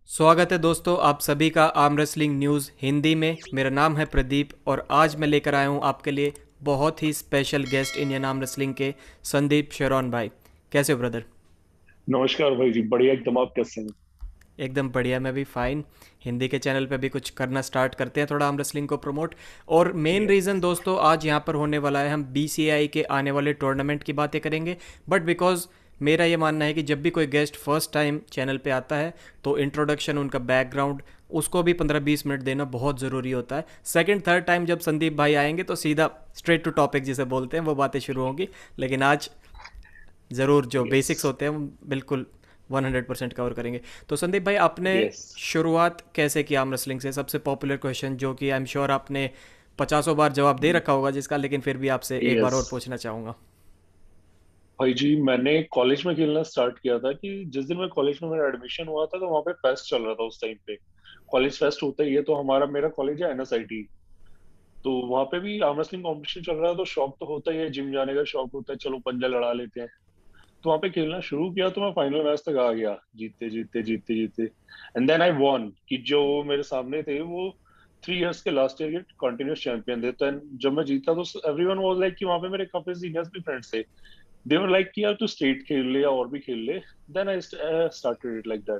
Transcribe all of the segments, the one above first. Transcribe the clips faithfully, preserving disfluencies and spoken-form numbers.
स्वागत है दोस्तों आप सभी का आर्म रेसलिंग न्यूज़ हिंदी में। मेरा नाम है प्रदीप और आज मैं लेकर आया हूँ आपके लिए बहुत ही special guest Indian arm wrestling के संदीप शेरॉन भाई। कैसे हो ब्रदर? नमस्कार भाई जी। बढ़िया एकदम। आप कैसे हैं? एकदम बढ़िया, मैं भी फ़ाइन। हिंदी के चैनल पे भी कुछ करना स्टार्ट करते हैं, थोड़ा आर्म रेसलिंग को प्रमोट। और मेन यस। रीज़न दोस्तों आज यहाँ पर होने वाला है, हम बी सी आई के आने वाले टूर्नामेंट की बातें करेंगे। बट बिकॉज मेरा ये मानना है कि जब भी कोई गेस्ट फर्स्ट टाइम चैनल पे आता है तो इंट्रोडक्शन, उनका बैकग्राउंड, उसको भी पंद्रह बीस मिनट देना बहुत ज़रूरी होता है। सेकंड थर्ड टाइम जब संदीप भाई आएंगे तो सीधा स्ट्रेट टू टॉपिक जिसे बोलते हैं वो बातें शुरू होंगी। लेकिन आज ज़रूर जो यस। बेसिक्स होते हैं वो बिल्कुल हंड्रेड परसेंट कवर करेंगे। तो संदीप भाई, आपने यस। शुरुआत कैसे की आर्म रेसलिंग से? सबसे पॉपुलर क्वेश्चन जो कि आई एम श्योर आपने पचासों बार जवाब दे रखा होगा जिसका, लेकिन फिर भी आपसे एक बार यस और पूछना चाहूँगा। भाई जी, मैंने कॉलेज में खेलना स्टार्ट किया था कि जिस दिन मैं कॉलेज में मेरा एडमिशन हुआ था तो वहाँ पे फेस्ट चल रहा था उस टाइम पे। कॉलेज फेस्ट होता ही है, तो हमारा मेरा कॉलेज है एन एस आई टी। तो वहाँ पे भी आर्म रेसलिंग कॉम्पिटिशन चल रहा है, तो शौक तो होता ही है, जिम जाने का शौक होता है, चलो पंजा लड़ा लेते हैं। तो वहाँ पे खेलना शुरू किया तो मैं फाइनल मैच तक आ गया, जीतते जीतते जीतते जीतते। एंड देन आई वॉन कि जो मेरे सामने थे वो थ्री इयर्स के लास्ट ईयर के कंटिन्यूस चैंपियन थे। तो जब मैं जीता तो एवरीवन वाज लाइक कि वहाँ पे मेरे काफी सीनियर्स भी फ्रेंड्स थे। दे वर लाइक कि यार तू स्टेट खेल ले या और भी खेल ले। Then I started it like that.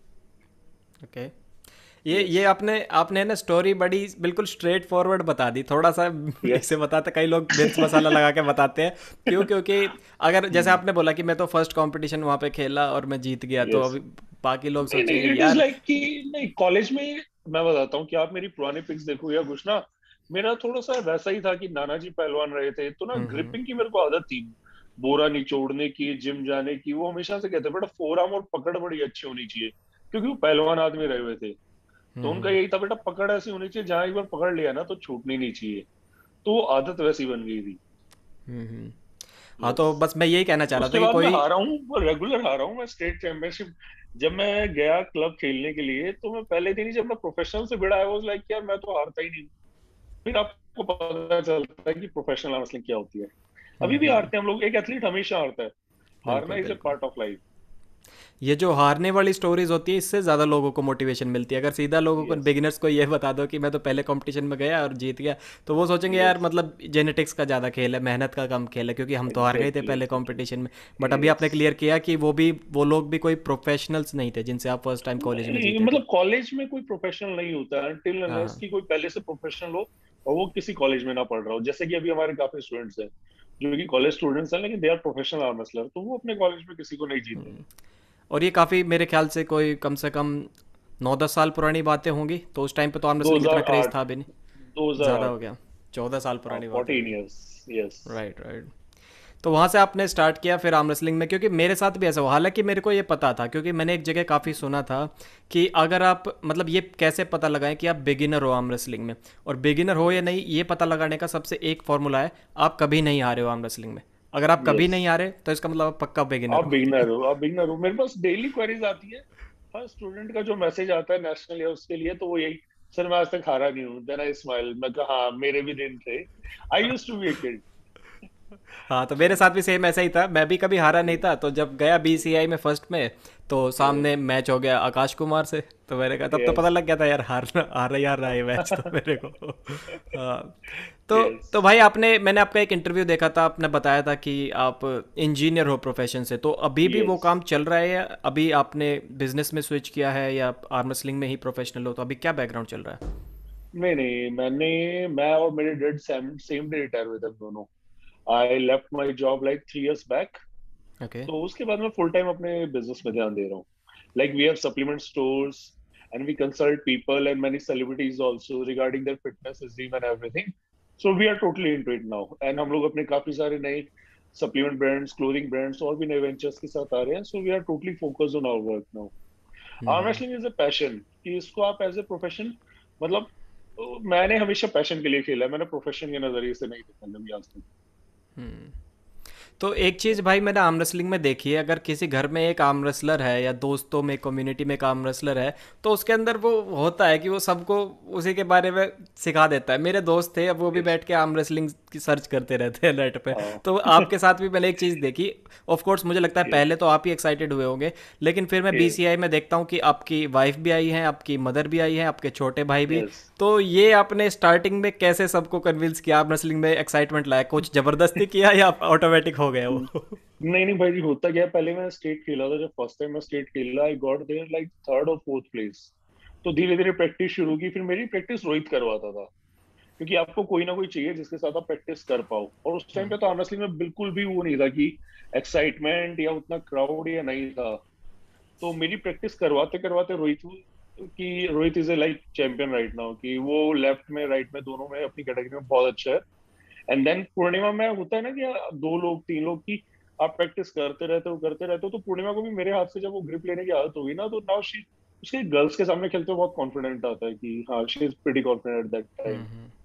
Okay. ये यस। ये आपने आपने ना स्टोरी बड़ी बिल्कुल स्ट्रेट फॉरवर्ड बता दी। थोड़ा सा यस। इसे बताते, कई लोग मिर्च मसाला लगा के बताते हैं। क्यों? क्योंकि अगर जैसे आपने बोला कि मैं तो फर्स्ट कंपटीशन वहाँ पे खेला और मैं जीत गया, तो यस। अभी बाकी लोग नहीं नहीं, सोचेंगे इट इज यार। लाइक कि नहीं, कॉलेज में मैं बताता हूँ कि आप मेरी पुरानी पिक्स देखो या कुछ ना, मेरा थोड़ा सा वैसा ही था कि नाना जी पहलवान रहे थे, तो ना हम्म हम्म ग्रिपिंग की मेरे को आदत थी। बोरा निचोड़ने की, जिम जाने की। वो हमेशा से कहते बेटा फोर आर्म और पकड़ बड़ी अच्छी होनी चाहिए, क्योंकि वो पहलवान आदमी रहे हुए थे। तो उनका हम्म यही था बेटा पकड़ ऐसी होनी चाहिए, जहां एक बार पकड़ लिया ना तो छूटनी नहीं चाहिए। तो वो आदत वैसी बन गई थी। हम्म हम्म। हाँ, यस। तो बस मैं यही कहना चाह रहा था उसके कि बाद मैं कोई। हारा हूँ, रेगुलर हारा हूँ मैं स्टेट चैंपियनशिप। जब मैं गया क्लब खेलने के लिए तो मैं पहले दिन ही जब मैं प्रोफेशनल से भिड़ा, आई वाज लाइक यार मैं तो हारता ही नहीं हूँ। फिर आपको पता चलता है कि प्रोफेशनल रेसलिंग क्या होती है। हम्म अभी भी हम्म। हारते हैं हम लोग, एक एथलीट हमेशा हारता है। हारना बिल्कुल इज ए बिल्कुल। Part of life. ये जो हारने वाली स्टोरीज होती है, इससे ज़्यादा लोगों को मोटिवेशन मिलती है। अगर सीधा लोगों को, यस। बिगिनर्स को ये बता दो कि मैं तो पहले कंपटीशन में गया और जीत गया, तो वो सोचेंगे यार यस। मतलब जेनेटिक्स का ज़्यादा खेल है, मेहनत का कम खेल है, क्योंकि हम तो हार गए थे एग्जैक्टली पहले एग्जैक्टली। कंपटीशन में। बट अभी यस। आपने क्लियर किया कि वो भी वो लोग भी कोई प्रोफेशनल्स नहीं थे जिनसे आप फर्स्ट टाइम कॉलेज में नहीं जीते थे। मतलब कॉलेज में कोई प्रोफेशनल नहीं होता अनटिल हाँ अनलेस हाँ। कि कोई पहले से प्रोफेशनल हो और वो किसी कॉलेज में ना पढ़ रहा हो। जैसे कि अभी हमारे काफी स्टूडेंट्स हैं जो कि कॉलेज स्टूडेंट्स हैं, लेकिन they are professional arm wrestler, तो वो अपने कॉलेज में किसी को नहीं जीते। और ये काफ़ी मेरे ख्याल से कोई कम से कम नौ दस साल पुरानी बातें होंगी, तो उस टाइम पे तो आर्म रेसलिंग इतना क्रेज़ दो हज़ार आठ। था भी नहीं। ज़्यादा दो हज़ार आठ। हो गया। चौदह साल हाँ, पुरानी बात फोर्टीन होगी। इयर्स। यस। Right right. तो वहाँ से आपने स्टार्ट किया फिर आर्म रेसलिंग में? क्योंकि मेरे साथ भी ऐसा हुआ, हालांकि मेरे को ये पता था, क्योंकि मैंने एक जगह काफ़ी सुना था कि अगर आप मतलब ये कैसे पता लगाएं कि आप बिगिनर हो आर्म रेसलिंग में, और बिगिनर हो या नहीं ये पता लगाने का सबसे एक फॉर्मूला है, आप कभी नहीं आ रहे हो आर्म रेसलिंग में। अगर आप कभी यस। नहीं आ रहे तो इसका मतलब आप पक्का बिगिनर आप हो। बिगनर हो, आप बिगनर हो। मेरे पास डेली क्वेरीज आती है। हर स्टूडेंट का जो मैसेज आता है नेशनल या उसके लिए, तो वो यही, सर मैं आज तक हारा नहीं हूँ। देन आई स्माइल, मैं कहा हाँ मेरे भी दिन थे। I used to be a kid. हाँ, तो मेरे साथ भी सेम ऐसा ही था, मैं भी कभी हारा नहीं था। तो जब गया बी सी आई में फर्स्ट में, तो यस। सामने मैच हो गया आकाश कुमार से, तो मैंने कहा, तब तो पता यस। लग गया था यार हारना हार ही हार रहा है ये मैच तो मेरे को। हाँ। तो यस। तो भाई, आपने मैंने आपका एक इंटरव्यू देखा था, आपने बताया था कि आप इंजीनियर हो प्रोफेशन से, तो अभी भी वो यस। काम चल रहा है या अभी आपने बिजनेस में स्विच किया है, या आर्म रेसलिंग में ही प्रोफेशनल हो? तो अभी क्या बैकग्राउंड चल रहा है? नहीं नहीं, मैंने मैं और मेरे dad same same day retire हुए थे दोनों। I left my job like three years back. Okay. तो उसके बाद मैं फुल टाइम अपने बिजनेस में ध्यान दे रहा हूँ। Like we have supplement stores and we consult people and many celebrities also regarding their fitness regime and everything. So we are totally into it now, and हम लोग अपने काफी सारे नए सप्लीमेंट ब्रांड्स, क्लोथिंग ब्रांड्स और भी नए ventures के साथ आ रहे हैं। So we are totally focused on our work now. Arm wrestling is a passion, कि इसको आप एज ए प्रोफेशन, मतलब तो मैंने हमेशा पैशन के लिए खेला है, मैंने प्रोफेशन के नजरिए से नहीं देखा कभी आज तक। तो एक चीज़ भाई मैंने आर्म रेसलिंग में देखी है, अगर किसी घर में एक आर्म रेसलर है या दोस्तों में कम्युनिटी में एक आर्म रेसलर है, तो उसके अंदर वो होता है कि वो सबको उसी के बारे में सिखा देता है। मेरे दोस्त थे, अब वो भी यस। बैठ के आर्म रेसलिंग की सर्च करते रहते हैं नेट पे। हाँ। तो आपके साथ भी मैंने एक चीज़ देखी, ऑफ कोर्स मुझे लगता है यस। पहले तो आप ही एक्साइटेड हुए होंगे, लेकिन फिर मैं बीसीआई में देखता हूँ कि आपकी वाइफ भी आई है, आपकी मदर भी आई है, आपके छोटे भाई भी। यस। तो ये आपने स्टार्टिंग में कैसे सबको कन्विंस किया, आप रेसलिंग में एक्साइटमेंट लाया, कुछ ज़बरदस्ती किया या ऑटोमेटिक हो गया वो? नहीं नहीं भाई जी, होता क्या है, पहले मैं स्टेट खेला था, जब फर्स्ट टाइम मैं स्टेट खेला I got there like third और फोर्थ प्लेस। तो धीरे धीरे प्रैक्टिस शुरू की, फिर मेरी प्रैक्टिस रोहित करवाता था, क्योंकि आपको कोई ना कोई चाहिए जिसके साथ आप प्रैक्टिस कर पाओ। और उस टाइम पे तो ऑनेस्टली में बिल्कुल भी वो नहीं था कि एक्साइटमेंट या उतना क्राउड या नहीं था। तो मेरी प्रैक्टिस करवाते करवाते रोहित की Rohit is a like champion right now, कि वो लेफ्ट में राइट में दोनों में अपनी कैटेगरी में बहुत अच्छा है। एंड देन पूर्णिमा में होता है ना कि दो लोग तीन लोग की आप प्रैक्टिस करते रहते हो करते रहते हो, तो पूर्णिमा को भी मेरे हाथ से जब वो ग्रिप लेने की आदत हुई ना, तो नाउ शी उसके गर्ल्स के सामने खेलते हुए बहुत कॉन्फिडेंट आता है कि हाँ she is pretty confident at that time.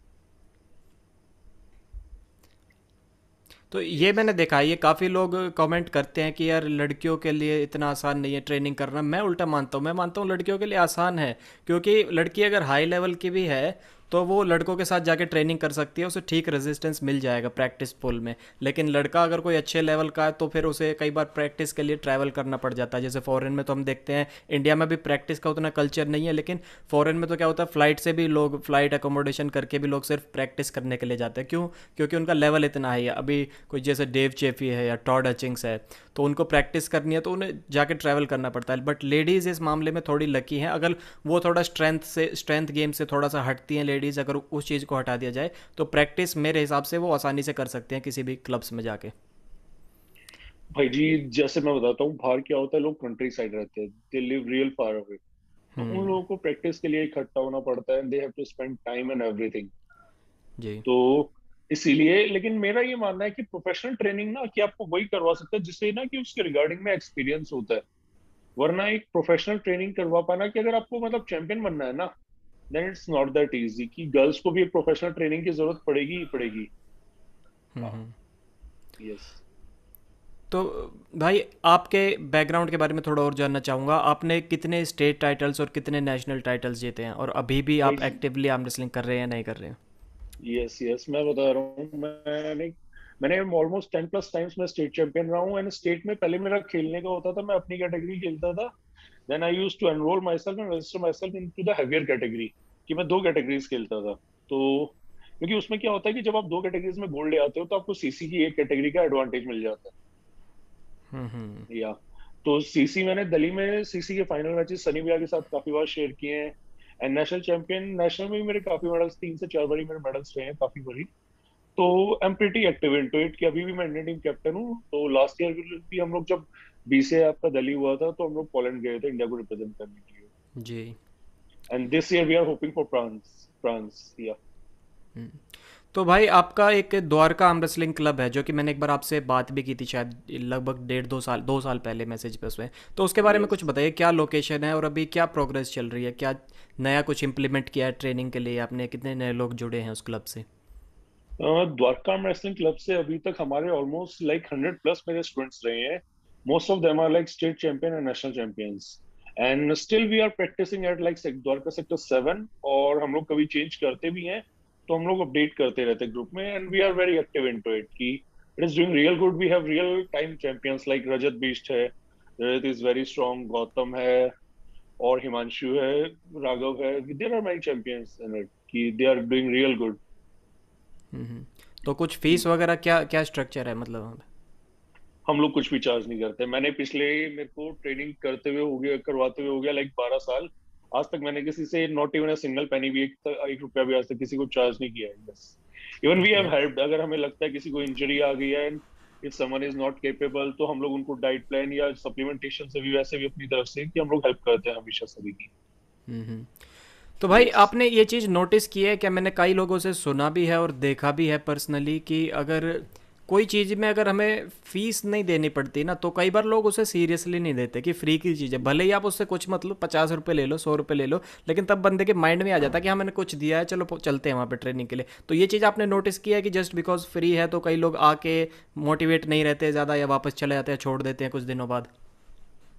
तो ये यस। मैंने देखा है, ये काफ़ी लोग कमेंट करते हैं कि यार लड़कियों के लिए इतना आसान नहीं है ट्रेनिंग करना। मैं उल्टा मानता हूँ, मैं मानता हूँ लड़कियों के लिए आसान है, क्योंकि लड़की अगर हाई लेवल की भी है तो वो लड़कों के साथ जाके ट्रेनिंग कर सकती है, उसे ठीक रेजिस्टेंस मिल जाएगा प्रैक्टिस पुल में। लेकिन लड़का अगर कोई अच्छे लेवल का है तो फिर उसे कई बार प्रैक्टिस के लिए ट्रैवल करना पड़ जाता है। जैसे फॉरेन में तो हम देखते हैं, इंडिया में भी प्रैक्टिस का उतना कल्चर नहीं है, लेकिन फॉरेन में तो क्या होता है, फ्लाइट से भी लोग, फ्लाइट अकोमोडेशन करके भी लोग सिर्फ प्रैक्टिस करने के लिए जाते हैं। क्यों? क्योंकि उनका लेवल इतना हाई है। अभी कोई जैसे डेव चेफी है या टॉड हचिंग्स है, तो उनको प्रैक्टिस करनी है तो उन्हें जाके ट्रैवल करना पड़ता है। बट लेडीज़ इस मामले में थोड़ी लकी हैं, अगर वो थोड़ा स्ट्रेंथ से, स्ट्रेंथ गेम से थोड़ा सा हटती हैं लेडीज़, अगर उस चीज़ को हटा दिया जाए तो प्रैक्टिस मेरे हिसाब से वो आसानी से कर सकते हैं किसी भी क्लब्स में जाके। भाई जी, जैसे मैं बताता हूँ, बाहर क्या होता है, लोग कंट्री साइड रहते हैं, they live real far away. तो उन हम्म। लोगों को प्रैक्टिस के लिए इकट्ठा होना पड़ता है, they have to spend time and everything. जी। तो इसीलिए, लेकिन मेरा ये मानना है कि प्रोफेशनल ट्रेनिंग ना कि आपको वही करवा सकता है जिससे ना कि उसके रिगार्डिंग में एक्सपीरियंस होता है। वरना एक प्रोफेशनल ट्रेनिंग करवा पाना, कि अगर आपको मतलब चैंपियन बनना है ना, then it's not that easy, कि गर्ल्स को भी एक प्रोफेशनल ट्रेनिंग की जरूरत पड़ेगी ही पड़ेगी। हम्म हाँ। हम्म। यस। तो भाई आपके बैकग्राउंड के बारे में थोड़ा और जानना चाहूँगा, आपने कितने स्टेट टाइटल्स और कितने नेशनल टाइटल्स जीते हैं, और अभी भी भाई आप जी, एक्टिवली आर्म रेसलिंग कर रहे हैं या नहीं कर रहे हैं? यस यस, मैं बता रहा हूँ, मैंने मैंने ऑलमोस्ट टेन प्लस टाइम्स मैं स्टेट चैंपियन रहा हूँ। एंड स्टेट में पहले मेरा खेलने का होता था, मैं अपनी कैटेगरी खेलता था। Then I used to enroll myself and register myself into the heavier category, कि मैं दो कैटेगरीज खेलता था। तो क्योंकि उसमें क्या होता है कि जब आप दो कैटेगरीज में गोल्ड ले आते हो, तो आपको सीसी की एक कैटेगरी का एडवांटेज मिल जाता हम्म हम्म। है। या तो सीसी मैंने दिल्ली में सीसी के फाइनल मैचेस सनी भैया के साथ काफी बार शेयर किए हैं। एंड नेशनल चैंपियन, नेशनल में भी मेरे काफी मेडल्स, तीन से चार बारी मेरे मेडल्स रहे हैं, काफी बारी। तो I am pretty active into it, कि अभी भी मैं इंडियन टीम कैप्टन हूँ। तो लास्ट ईयर भी हम लोग जब बीसीए आपका दिल्ली हुआ था, तो हम लोग पोलैंड गए थे इंडिया को रिप्रेजेंट करने के लिए। जी। And this year we are hoping for France France yeah. Hmm. तो भाई आपका एक द्वारका आर्म रेसलिंग क्लब है, जो कि मैंने एक बार आपसे बात भी की थी शायद लगभग डेढ़ दो साल दो साल पहले मैसेज पे उसमें। तो उसके बारे में यस। कुछ बताइए, क्या लोकेशन है और अभी क्या प्रोग्रेस चल रही है, क्या नया कुछ इम्प्लीमेंट किया है ट्रेनिंग के लिए आपने, कितने नए लोग जुड़े हैं उस क्लब से? द्वारका रेसलिंग क्लब से अभी तक हमारे ऑलमोस्ट लाइक हंड्रेड प्लस मेरे स्टूडेंट्स रहे हैं। Most of them are like state champion and national champions. And still we are practicing at like Dwarka sector seven, और हम लोग कभी चेंज करते भी हैं, तो हम लोग अपडेट करते रहते हैं ग्रुप में। And we are very active into it, कि it is doing real good. We have real time champions like Rajat beast है, Rajat is very strong, Gautam है, और हिमांशु है, राघव है। There are many champions in it, कि they are doing real good. Hmm hmm. तो कुछ fees वगैरह क्या क्या स्ट्रक्चर है मतलब वहाँ पे? हम लोग कुछ भी चार्ज नहीं करते। मैंने पिछले, मेरे को ट्रेनिंग करते हुए हो गया, करवाते हुए हो गया लाइक बारह साल। आज तक मैंने किसी से not even a single penny भी, एक, एक रुपया भी आज तक किसी को चार्ज नहीं किया है। बस even we have okay. Helped, अगर हमें लगता है किसी को इंजरी आ गई है, if someone is not capable, तो हम लोग उनको डाइट प्लान या सप्लीमेंटेशन से भी, वैसे भी अपनी तरफ से, कि हम लोग हेल्प करते हैं हमेशा सभी की। हम्म हम्म। तो भाई यस। आपने ये चीज़ नोटिस की है क्या? मैंने कई लोगों से सुना भी है और देखा भी है पर्सनली कि अगर कोई चीज़ में अगर हमें फीस नहीं देनी पड़ती ना, तो कई बार लोग उसे सीरियसली नहीं देते कि फ्री की चीज़ है, भले ही आप उससे कुछ मतलब पचास रुपये ले लो, सौ रुपये ले लो, लेकिन तब बंदे के माइंड में आ जाता है कि हाँ मैंने कुछ दिया है, चलो पो- चलते हैं वहाँ पे ट्रेनिंग के लिए। तो ये चीज़ आपने नोटिस किया है कि जस्ट बिकॉज फ्री है तो कई लोग आके मोटिवेट नहीं रहते ज़्यादा, या वापस चले जाते हैं, छोड़ देते हैं कुछ दिनों बाद?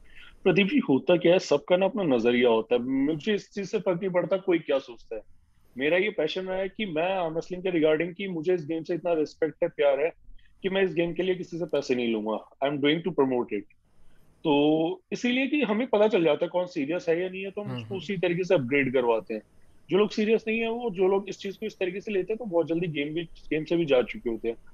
प्रदीप जी, होता क्या है, सबका ना अपना नजरिया होता है। मुझे इस चीज से फर्क नहीं पड़ता कोई क्या सोचता है। मेरा ये पैशन रहा है कि मैं आर्म रेसलिंग के रिगार्डिंग, कि मुझे इस गेम से इतना रिस्पेक्ट है, प्यार है, कि मैं इस गेम के लिए किसी से पैसे नहीं लूंगा। I am doing to promote it. तो इसीलिए कि हमें पता चल जाता है कौन सीरियस है या नहीं है, तो हम हम्म उसको हम्म। उसी तरीके से अपग्रेड करवाते हैं। जो लोग सीरियस नहीं है, वो जो लोग इस चीज को इस तरीके से लेते हैं, तो बहुत जल्दी गेम भी गेम से भी जा चुके होते हैं।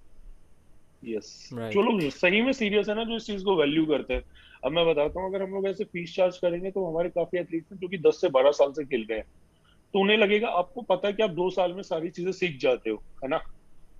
यस। जो राइट। लोग सही में सीरियस है ना, जो इस चीज को वैल्यू करते हैं। अब मैं बताता हूँ, अगर हम लोग ऐसे फीस चार्ज करेंगे, तो हमारे काफी एथलीट्स हैं जो कि दस से बारह साल से खेल रहे हैं। तो उन्हें लगेगा, आपको पता है कि आप दो साल में सारी चीजें सीख जाते हो, है ना।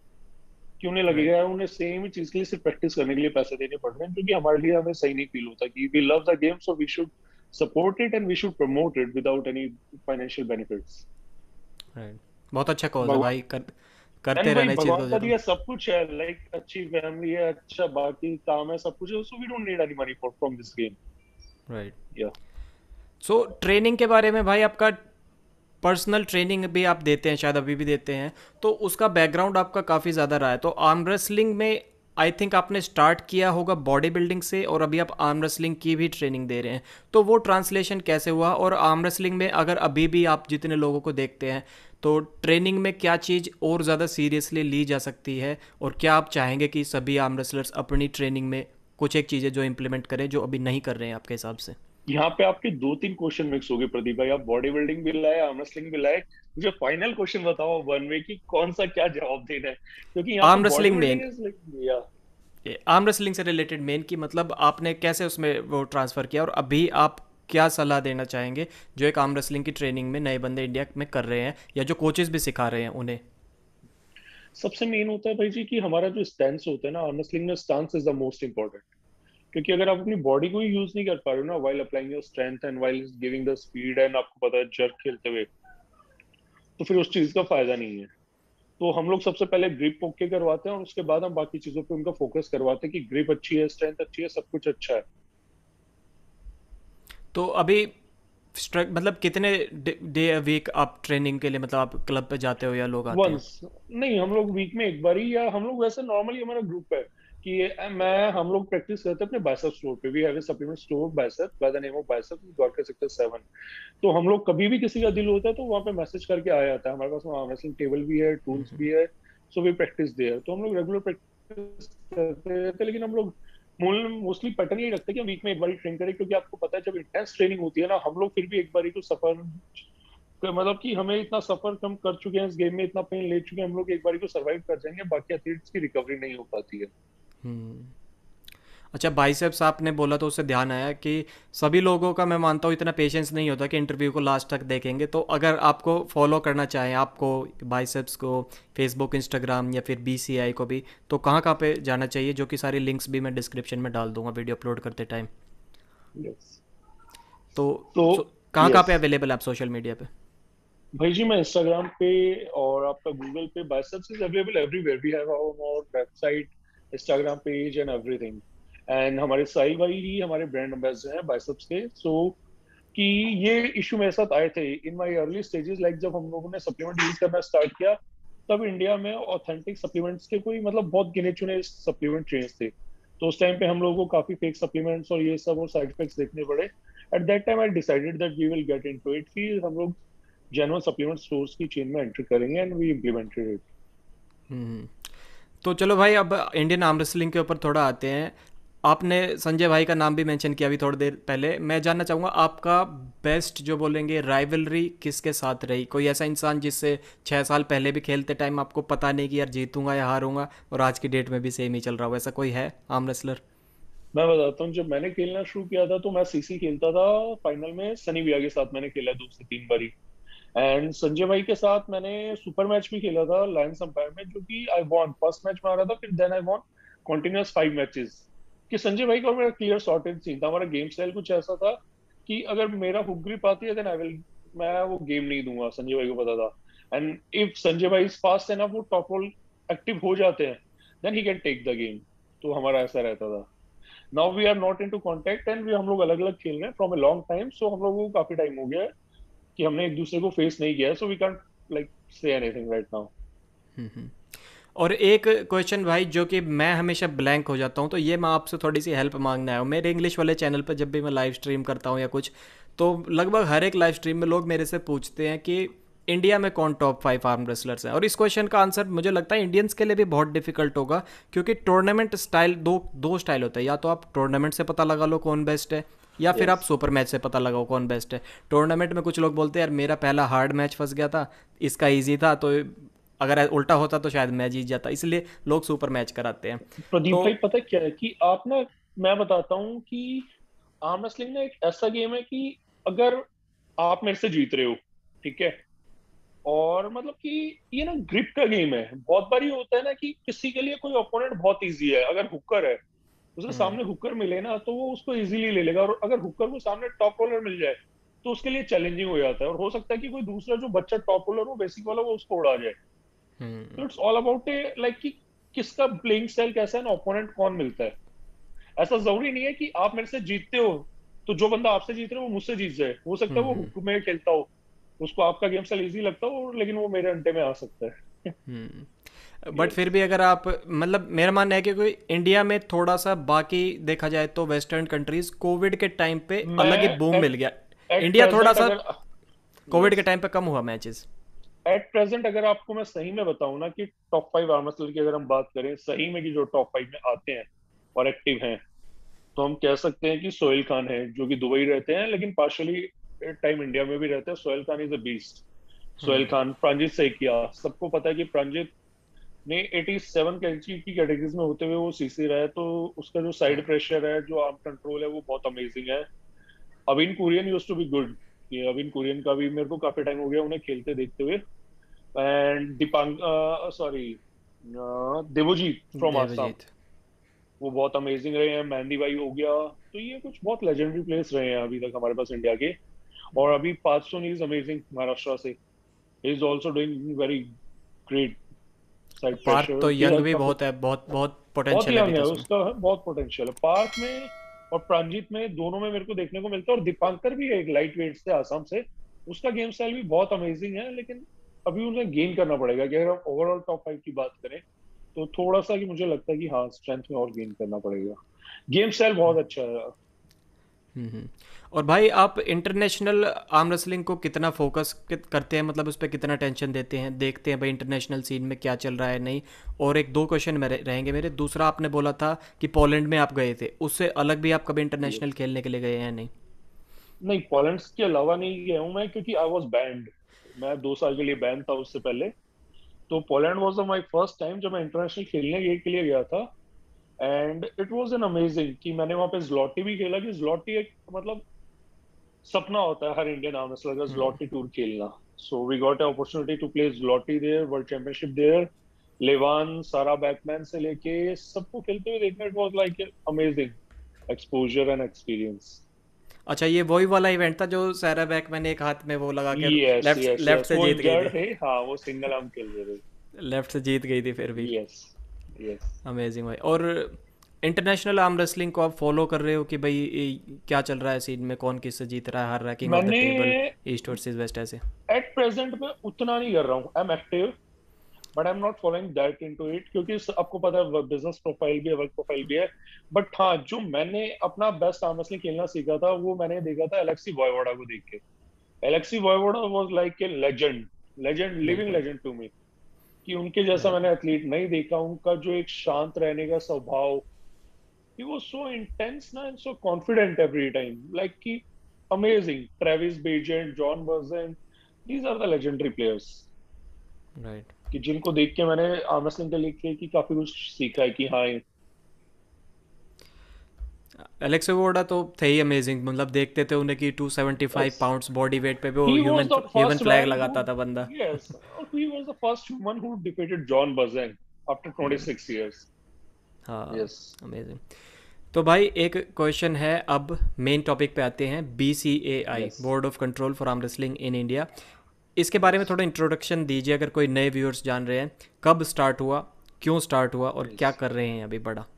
कि उन्हें लगेगा राइट। यार, उन्हें सेम ही चीज के लिए सिर्फ प्रैक्टिस करने के लिए पैसे देने पड़ रहे हैं, क्योंकि हमारे लिए हमें सही नहीं फील होता कि we love the game, so we should support it and we should promote it without any financial benefits. Right. बहुत अच्छा कॉज है भगवान, भाई, कर करते एंड भाई रहना इस चीज़ भगवान को का जरूर। दिया सब कुछ है, लाइक अच्छी फैमिली है, अच्छा बाकी काम है, सब कुछ है, so we don't need any money for from this game. Right. Yeah so training के बारे में भाई, आपका पर्सनल ट्रेनिंग भी आप देते हैं, शायद अभी भी देते हैं, तो उसका बैकग्राउंड आपका काफ़ी ज़्यादा रहा है। तो आर्म रेसलिंग में आई थिंक आपने स्टार्ट किया होगा बॉडी बिल्डिंग से, और अभी आप आर्म रेसलिंग की भी ट्रेनिंग दे रहे हैं। तो वो ट्रांसलेशन कैसे हुआ? और आर्म रेसलिंग में अगर अभी भी आप जितने लोगों को देखते हैं, तो ट्रेनिंग में क्या चीज़ और ज़्यादा सीरियसली ली जा सकती है, और क्या आप चाहेंगे कि सभी आर्म रेसलर्स अपनी ट्रेनिंग में कुछ एक चीज़ें जो इम्प्लीमेंट करें जो अभी नहीं कर रहे हैं आपके हिसाब से? यहाँ पे आपके दो तीन क्वेश्चन मिक्स हो गए प्रदीप भाई। आप बॉडी बिल्डिंग भी लाए, आर्म रेसलिंग भी लाए। मुझे फाइनल क्वेश्चन बताओ वन वे की, कौन सा क्या जवाब देना है, क्योंकि यहाँ पे arm body wrestling main, building is like, या आर्म रेसलिंग से रिलेटेड मेन की मतलब आपने कैसे उसमें वो ट्रांसफ़र किया, और अभी आप क्या सलाह देना चाहेंगे जो एक आर्म रेसलिंग की ट्रेनिंग में नए बंदे इंडिया में कर रहे हैं, या जो कोचेस भी सिखा रहे हैं उन्हें? सबसे मेन होता है भाई जी कि हमारा जो स्टैंस होता है ना, आर्म रेसलिंग में stance is the most important. क्योंकि अगर आप अपनी बॉडी को ही यूज नहीं कर पा रहे हो ना, while applying your strength and while giving the speed, and आपको पता है जर्क खेलते हुए, तो फिर उस चीज का फायदा नहीं है। तो हम लोग सबसे पहले ग्रिप ओके करवाते हैं, और उसके बाद हम बाकी चीजों पे उनका फोकस करवाते हैं कि ग्रिप अच्छी है, स्ट्रेंथ अच्छी है, सब कुछ अच्छा है। तो अभी स्ट्रक मतलब कितने डे अ वीक आप ट्रेनिंग के लिए, मतलब आप क्लब पे जाते हो या लोग आते हैं? वंस नहीं, हम लोग वीक में एक बार ही, या हम लोग वैसे नॉर्मली हमारा ग्रुप है कि ये- मैं हम लोग प्रैक्टिस करते हैं अपने बाइसेप स्टोर पे। We have a supplement store bicep by the name of bicep, Dwarka sector seven. तो हम लोग कभी भी किसी का दिल होता है, तो वहाँ पे मैसेज करके आ जाता है। हमारे पास वहाँ रेसलिंग टेबल भी है, टूल्स भी है, सो वी प्रैक्टिस देयर। तो हम लोग रेगुलर प्रैक्टिस करते रहते हैं, लेकिन हम लोग मोस्टली पैटर्न ये रखते हैं कि हम वीक में एक बार ही ट्रेन करें, क्योंकि आपको पता है जब इंटेंस ट्रेनिंग होती है ना, हम लोग फिर भी एक बार ही तो सफर, मतलब कि हमें इतना सफर कम कर चुके हैं इस गेम में, इतना पेन ले चुके हैं हम लोग, एक बार को सरवाइव कर जाएंगे, बाकी एथलीट्स की रिकवरी नहीं हो पाती है। हम्म। अच्छा, बाइसेप्स आपने बोला तो उससे ध्यान आया कि सभी लोगों का मैं मानता हूँ इतना पेशेंस नहीं होता कि इंटरव्यू को लास्ट तक देखेंगे। तो अगर आपको फॉलो करना चाहें, आपको बाइसेप्स को फेसबुक, इंस्टाग्राम या फिर बीसीआई को भी, तो कहाँ कहाँ पे जाना चाहिए? जो कि सारी लिंक्स भी मैं डिस्क्रिप्शन में डाल दूंगा वीडियो अपलोड करते टाइम। यस। तो तो सो कहाँ कहाँ यस पे अवेलेबल है आप सोशल मीडिया पे? भाई जी, मैं इंस्टाग्राम पे और आपका गूगल पे, biceps is available everywhere. We have our website, Instagram page and everything. And हमारे साहिल भाई ही हमारे ब्रांड एम्बेसडर हैं बाइसेप्स के। सो कि ये इशू मेरे साथ आए थे in my early stages, like जब हम लोगों ने सप्लीमेंट यूज करना स्टार्ट किया, तब इंडिया में ऑथेंटिक सप्लीमेंट्स के कोई मतलब बहुत गिने चुने सप्लीमेंट ट्रेन्स थे। तो उस टाइम पे हम लोगों को काफी फेक सप्लीमेंट्स और ये सब और साइड इफेक्ट्स देखने पड़े। At that time I decided that we will get into it, कि हम लोग जेन्युइन सप्लीमेंट स्टोर्स की चेन में एंटर करेंगे, and we implemented it. Hmm. तो चलो भाई, अब इंडियन आर्म रेसलिंग के ऊपर थोड़ा आते हैं। आपने संजय भाई का नाम भी मेंशन किया अभी थोड़ी देर पहले। मैं जानना चाहूँगा आपका बेस्ट जो बोलेंगे राइवलरी किसके साथ रही? कोई ऐसा इंसान जिससे छः साल पहले भी खेलते टाइम आपको पता नहीं कि यार जीतूंगा या हारूंगा, और आज की डेट में भी सेम ही चल रहा हो, ऐसा कोई है आर्म रेसलर? मैं बताता हूँ, जब मैंने खेलना शुरू किया था, तो मैं सीसी खेलता था। फाइनल में सनी विया के साथ मैंने खेला दो से तीन बारी। एंड संजय भाई के साथ मैंने सुपर मैच भी खेला था लायंस अंपायर में, जो कि आई वॉन फर्स्ट मैच में आ रहा था, फिर then I won continuous five matches. कि संजय भाई का और मेरा क्लियर सॉर्टेड सीन था। हमारा गेम स्टाइल कुछ ऐसा था कि अगर मेरा हुक ग्रिप आती है, देन आई विल, मैं वो गेम नहीं दूंगा, संजय भाई को पता था। एंड इफ संजय भाई इज फास्ट एनफ, वो टॉप रोल एक्टिव हो जाते हैं, then he can take the game. तो हमारा ऐसा रहता था। Now we are not into contact, and we हम लोग अलग अलग खेल रहे हैं from a long time, so हम लोगों को काफी टाइम हो गया है कि हमने एक दूसरे को फेस नहीं किया है, so we can't like say anything right now. और एक क्वेश्चन भाई जो कि मैं हमेशा ब्लैंक हो जाता हूँ, तो ये मैं आपसे थोड़ी सी हेल्प मांगना है। मेरे इंग्लिश वाले चैनल पर जब भी मैं लाइव स्ट्रीम करता हूँ या कुछ, तो लगभग हर एक लाइव स्ट्रीम में लोग मेरे से पूछते हैं कि इंडिया में कौन टॉप फाइव आर्म रेसलर्स हैं? और इस क्वेश्चन का आंसर मुझे लगता है इंडियंस के लिए भी बहुत डिफिकल्ट होगा, क्योंकि टूर्नामेंट स्टाइल दो दो स्टाइल होता है, या तो आप टूर्नामेंट से पता लगा लो कौन बेस्ट है, या फिर आप यस। सुपर मैच से पता लगाओ कौन बेस्ट है। टूर्नामेंट में कुछ लोग बोलते हैं यार मेरा पहला हार्ड मैच फंस गया था, इसका ईजी था, तो अगर उल्टा होता तो शायद मैं जीत जाता, इसलिए लोग सुपर मैच कराते हैं। प्रदीप तो भाई पता है क्या है कि आप ना, मैं बताता हूँ कि आर्म रेसलिंग ना एक ऐसा गेम है कि अगर आप मेरे से जीत रहे हो, ठीक है, और मतलब कि ये ना ग्रिप का गेम है। बहुत बार ये होता है ना कि किसी के लिए कोई ओपोनेंट बहुत इजी है, अगर हुकर है, उसे हम्म सामने हुकर मिले ना तो वो उसको इजीली ले लेगा, और अगर हुकर को सामने टॉप रोलर मिल जाए तो उसके लिए चैलेंजिंग हो जाता है, और हो सकता है कि कोई दूसरा जो बच्चा टॉप रोलर हो, बेसिक वाला, वो उसको उड़ा जाए। हम्म तो it's all about a like कि किसका प्लेइंग स्टाइल कैसा है ना, ओपोनेंट कौन मिलता है। ऐसा जरूरी नहीं है कि आप मेरे से जीतते हो तो जो बंदा आपसे जीत रहा है वो मुझसे जीत जाए। हो सकता है वो हम्म हुक में खेलता हो, उसको आपका गेम स्टाइल इजी लगता हो, लेकिन वो मेरे अड्डे में आ सकता है। Hmm but yes. फिर भी अगर आप, मतलब मेरा मानना है कि कोई इंडिया में थोड़ा सा, बाकी देखा जाए तो वेस्टर्न कंट्रीज कोविड के टाइम पे अलग ही मैं बूम मिल एट गया। एट इंडिया थोड़ा प्रेजेंट सा अगर, कोविड के यस, टाइम पे कम हुआ मैचेस। एट प्रेजेंट अगर आपको मैं सही में बताऊं ना कि टॉप फाइव आर्म रेसलर की अगर हम बात करें सही में, कि जो टॉप फाइव में आते हैं और एक्टिव हैं, तो हम कह सकते हैं कि सोहेल खान है, जो कि दुबई रहते हैं लेकिन पार्शली टाइम इंडिया में भी रहते हैं। Sohail Khan is a beast. Sohail Khan, Pranjit Saikia, सबको पता है कि प्रांजित ने सत्तासी केजी की कैटेगरीज में होते हुए वो सीसी रहा है, तो उसका जो साइड प्रेशर है, जो आर्म कंट्रोल है, वो बहुत अमेजिंग है। Avin Kurian use to be good. ये अविन कुरियन का भी मेरे को काफी टाइम हो गया उन्हें खेलते देखते हुए। And Deepang, sorry, Devjit from Assam, Devjit. वो बहुत अमेजिंग रहे हैं। मेहंदी भाई हो गया। तो ये कुछ बहुत लेजेंडरी प्लेयर्स रहे हैं अभी तक हमारे पास इंडिया के। और अभी पार्सोन इज अमेजिंग महाराष्ट्र से, is also doing very great. Side park pressure तो भी यंग है भी काफी, बहुत है, बहुत बहुत बहुत पोटेंशियल है अभी यंग है, तो उसमें। उसका बहुत पोटेंशियल है पार्क में। और प्रांजित में, दोनों में मेरे को देखने को मिलता है। और दीपांकर भी है, एक लाइट वेट से आसाम से, उसका गेम स्टाइल भी बहुत अमेजिंग है, लेकिन अभी उन्हें गेन करना पड़ेगा। कि अगर हम ओवरऑल टॉप फाइव की बात करें तो थोड़ा सा कि मुझे लगता है कि हाँ, स्ट्रेंथ में और गेन करना पड़ेगा। गेम स्टाइल बहुत अच्छा है। हम्म और भाई आप इंटरनेशनल आर्म रेसलिंग को कितना फोकस करते हैं, मतलब उस पर कितना टेंशन देते हैं, देखते हैं भाई इंटरनेशनल सीन में क्या चल रहा है नहीं? और एक दो क्वेश्चन मेरे रहेंगे मेरे, दूसरा आपने बोला था कि पोलैंड में आप गए थे, उससे अलग भी आप कभी इंटरनेशनल Yes. खेलने के लिए गए हैं नहीं? नहीं, पोलैंड के अलावा नहीं गया हूँ मैं, क्योंकि आई वॉज बैंड। मैं दो साल के लिए बैंड था उससे पहले। तो Poland was my first time जब मैं इंटरनेशनल खेलने के के लिए गया था। And it was an amazing कि मैंने वहां पे ज़्लोटी भी खेला। कि ज़्लोटी एक मतलब सपना होता है हर इंडियन आर्म रेसलर का, ज़्लोटी टूर खेलना। So we got opportunity to play Zloty there, world championship there. Levan, Sarah Backman से लेके सबको खेलते हुए देखना, it was like amazing exposure and experience. अच्छा, ये वही वाला इवेंट था जो सारा बैक मैंने एक हाथ में वो लगा के yes left yes left yes, से वो जीत गई इंजर्ड थी? थे, हाँ, वो सिंगल आर्म खेल रहे थे। लेफ्ट से जीत गई थी फिर भी। Yes yes. अमेजिंग भाई। और इंटरनेशनल आर्म रेसलिंग को आप फॉलो कर रहे हो कि भाई ये क्या चल रहा है सीन में, कौन किससे जीत रहा है, हार रहा है, किंग ऑफ द मैंने टेबल, ईस्ट वर्सेस वेस्ट ऐसे? एट प्रेजेंट में उतना नहीं कर रहा हूँ। I am active, but I am not following that into it, क्योंकि स- आपको पता है बिजनेस प्रोफाइल भी है, वर्क प्रोफाइल भी है। बट हाँ, जो मैंने अपना बेस्ट आर्म रेसलिंग खेलना सीखा था, वो मैंने देखा था एलेक्सी वॉयवोड़ा को देख के। Alexey Voyevoda was like a legend, legend, living बिल्कुल। Legend to me. कि उनके जैसा मैंने बिल्कुल। एथलीट नहीं देखा। उनका जो एक शांत रहने का स्वभाव, he was so intense ना, and so confident every time, like कि amazing. Travis Bagent, John Burzan, these are the legendary players right. कि जिनको देख के मैंने आर्म रेसलिंग के लिए कि काफी कुछ सीखा है कि हाँ। एलेक्स वोडा तो थे ही अमेजिंग, मतलब देखते थे उन्हें कि two seventy five yes, pounds body weight पे भी वो he was human the human first flag man who, लगाता था बंदा। yes, he was the first human who defeated John Burzan after twenty-six years. हाँ। Yes. अमेजिंग। तो भाई एक क्वेश्चन है, अब मेन टॉपिक पे आते हैं। B C A I, Yes. Board of control for arm wrestling in India, इसके बारे में Yes. थोड़ा इंट्रोडक्शन दीजिए, अगर कोई नए व्यूअर्स जान रहे हैं। कब स्टार्ट हुआ, क्यों स्टार्ट हुआ, और क्या Yes. कर रहे हैं अभी बड़ा?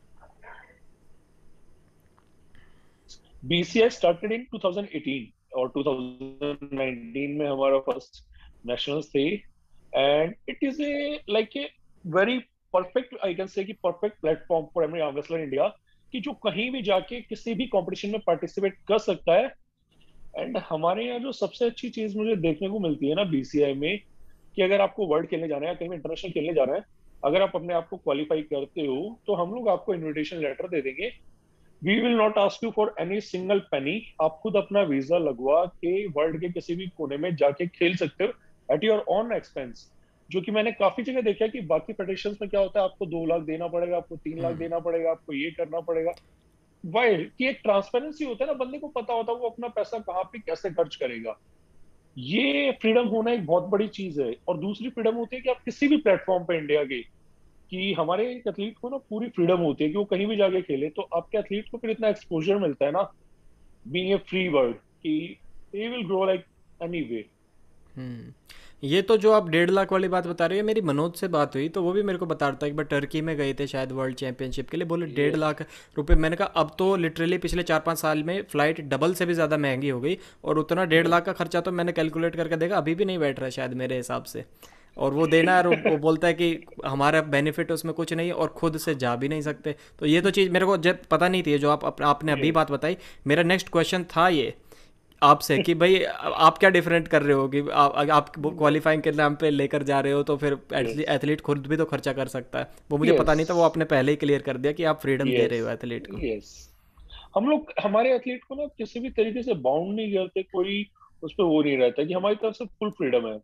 B C I started in twenty eighteen और twenty nineteen में हमारा फर्स्ट नेशनल्स थे। And it is a like a very perfect, I can say कि perfect platform for every arm wrestler India, कि जो कहीं भी जाके किसी भी कंपटीशन में पार्टिसिपेट कर सकता है। एंड हमारे यहाँ जो सबसे अच्छी चीज मुझे देखने को मिलती है ना बीसीआई में, कि अगर आपको वर्ल्ड खेलने जाना है या कहीं इंटरनेशनल खेलने जाना है, अगर आप अपने आप को क्वालिफाई करते हो तो हम लोग आपको इनविटेशन लेटर दे देंगे। We will not ask you for any single penny. आप खुद अपना वीजा लगवा के वर्ल्ड के किसी भी कोने में जाके खेल सकते हो एट योर ऑन एक्सपेंस। जो कि मैंने काफी जगह देखा है कि बाकी फेडरेशन में क्या होता है, आपको दो लाख देना पड़ेगा, आपको तीन लाख हम्म। देना पड़ेगा, आपको ये करना पड़ेगा। वाई कि एक ट्रांसपेरेंसी होता है ना, बंदे को पता होता है वो अपना पैसा कहाँ पे कैसे खर्च करेगा। ये फ्रीडम होना एक बहुत बड़ी चीज है। और दूसरी फ्रीडम होती है कि आप किसी भी प्लेटफॉर्म पे इंडिया के, कि हमारे एक एथलीट को ना पूरी फ्रीडम होती है कि वो कहीं भी जाके खेले, तो आपके एथलीट को फिर इतना एक्सपोजर मिलता है ना, बीइंग ए फ्री वर्ल्ड, कि he will grow like any way। Hmm. ये तो जो आप डेढ़ लाख वाली बात बता रहे हो, मेरी मनोज से बात हुई तो वो भी मेरे को बता रहा था, एक बार टर्की में गए थे शायद वर्ल्ड चैंपियनशिप के लिए, बोले डेढ़ यस। लाख रुपए। मैंने कहा अब तो लिटरली पिछले चार पाँच साल में फ़्लाइट डबल से भी ज़्यादा महंगी हो गई, और उतना डेढ़ लाख का खर्चा तो मैंने कैलकुलेट करके देखा अभी भी नहीं बैठ रहा है शायद मेरे हिसाब से। और वो देना है, और वो बोलता है कि हमारा बेनिफिट उसमें कुछ नहीं है और खुद से जा भी नहीं सकते। तो ये तो चीज़ मेरे को जब पता नहीं थी, जो आप अप- आपने अभी बात यस। बताई। मेरा नेक्स्ट क्वेश्चन था ये आपसे कि भाई आप क्या डिफरेंट कर रहे हो कि आप आप क्वालिफाइंग के नाम पे लेकर जा रहे हो, तो फिर यस। एथलीट खुद भी तो खर्चा कर सकता है। वो मुझे पता यस। नहीं था, वो आपने पहले ही क्लियर कर दिया कि आप फ्रीडम दे यस। रहे हो एथलीट को। यस। हम लोग हमारे एथलीट को ना किसी भी तरीके से बाउंड नहीं करते, कोई उस पर वो नहीं रहता, कि हमारी तरफ से फुल फ्रीडम है।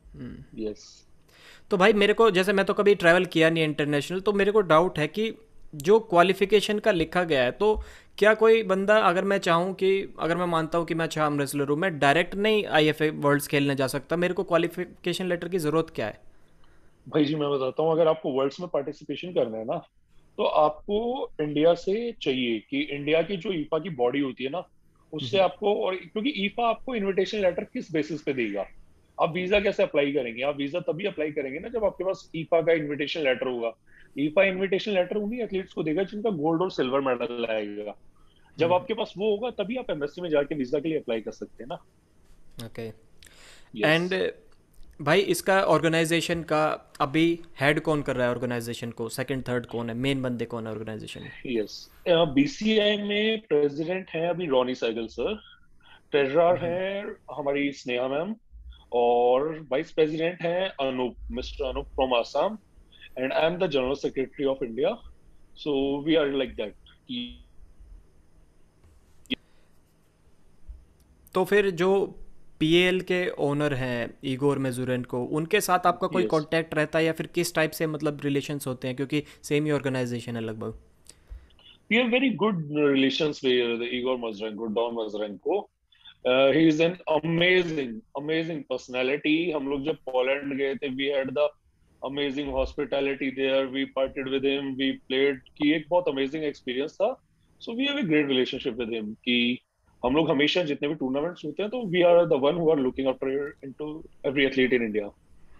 यस। तो भाई मेरे को, जैसे मैं तो कभी ट्रैवल किया नहीं इंटरनेशनल, तो मेरे को डाउट है कि जो क्वालिफिकेशन का लिखा गया है, तो क्या कोई बंदा, अगर मैं चाहूँ कि, अगर मैं मानता हूँ कि मैं अच्छा आर्म रेसलर हूँ, मैं डायरेक्ट नहीं आईएफए वर्ल्ड्स खेलने जा सकता? मेरे को क्वालिफिकेशन लेटर की ज़रूरत क्या है? भाई जी मैं बताता हूँ, अगर आपको वर्ल्ड्स में पार्टिसिपेशन करना है ना, तो आपको इंडिया से चाहिए कि इंडिया की जो ईफा की बॉडी होती है ना, उससे आपको, और क्योंकि ईफा आपको इनविटेशन लेटर किस बेसिस पे देगा, आप वीजा कैसे अप्लाई करेंगे? आप वीजा तभी अप्लाई करेंगे ना जब आपके पास ईफा का इनविटेशन लेटर होगा। ईफा इनविटेशन लेटर उन्हीं एथलीट्स को देगा जिनका गोल्ड और सिल्वर मेडल आएगा। जब आपके पास वो होगा तभी आप एमएससी में जाके वीजा के लिए अप्लाई कर सकते हैं ना। ओके। यस। एंड भाई इसका ऑर्गेनाइजेशन का अभी हेड कौन कर रहा है ऑर्गेनाइजेशन को? सेकंड थर्ड कौन है, मेन बंदे कौन है ऑर्गेनाइजेशन में? यस। बीसीआई में प्रेसिडेंट हैं अभी रॉनी सहगल सर। ट्रेजरर हैं हमारी स्नेहा मैम। और वाइस प्रेसिडेंट हैं Anup, mister Anup from Assam. And I am the general secretary of India. So we are like that कि। तो फिर जो पीएल के ओनर हैं इगोर मेजुरेनको, उनके साथ आपका कोई यस। कांटेक्ट रहता है, या फिर किस टाइप से मतलब रिलेशंस होते हैं, क्योंकि सेम ही ऑर्गेनाइजेशन है लगभग? We have very good relations with Igor Mazurenko, Don Mazurenko. He is an amazing amazing personality. हम लोग जब पोलैंड गए थे, we had the amazing hospitality there, we partied with him, we played, कि एक बहुत अमेजिंग एक्सपीरियंस था। So we have a great relationship with him, कि हम लोग हमेशा जितने भी टूर्नामेंट्स होते हैं, तो we are the one who are looking after into every athlete in India.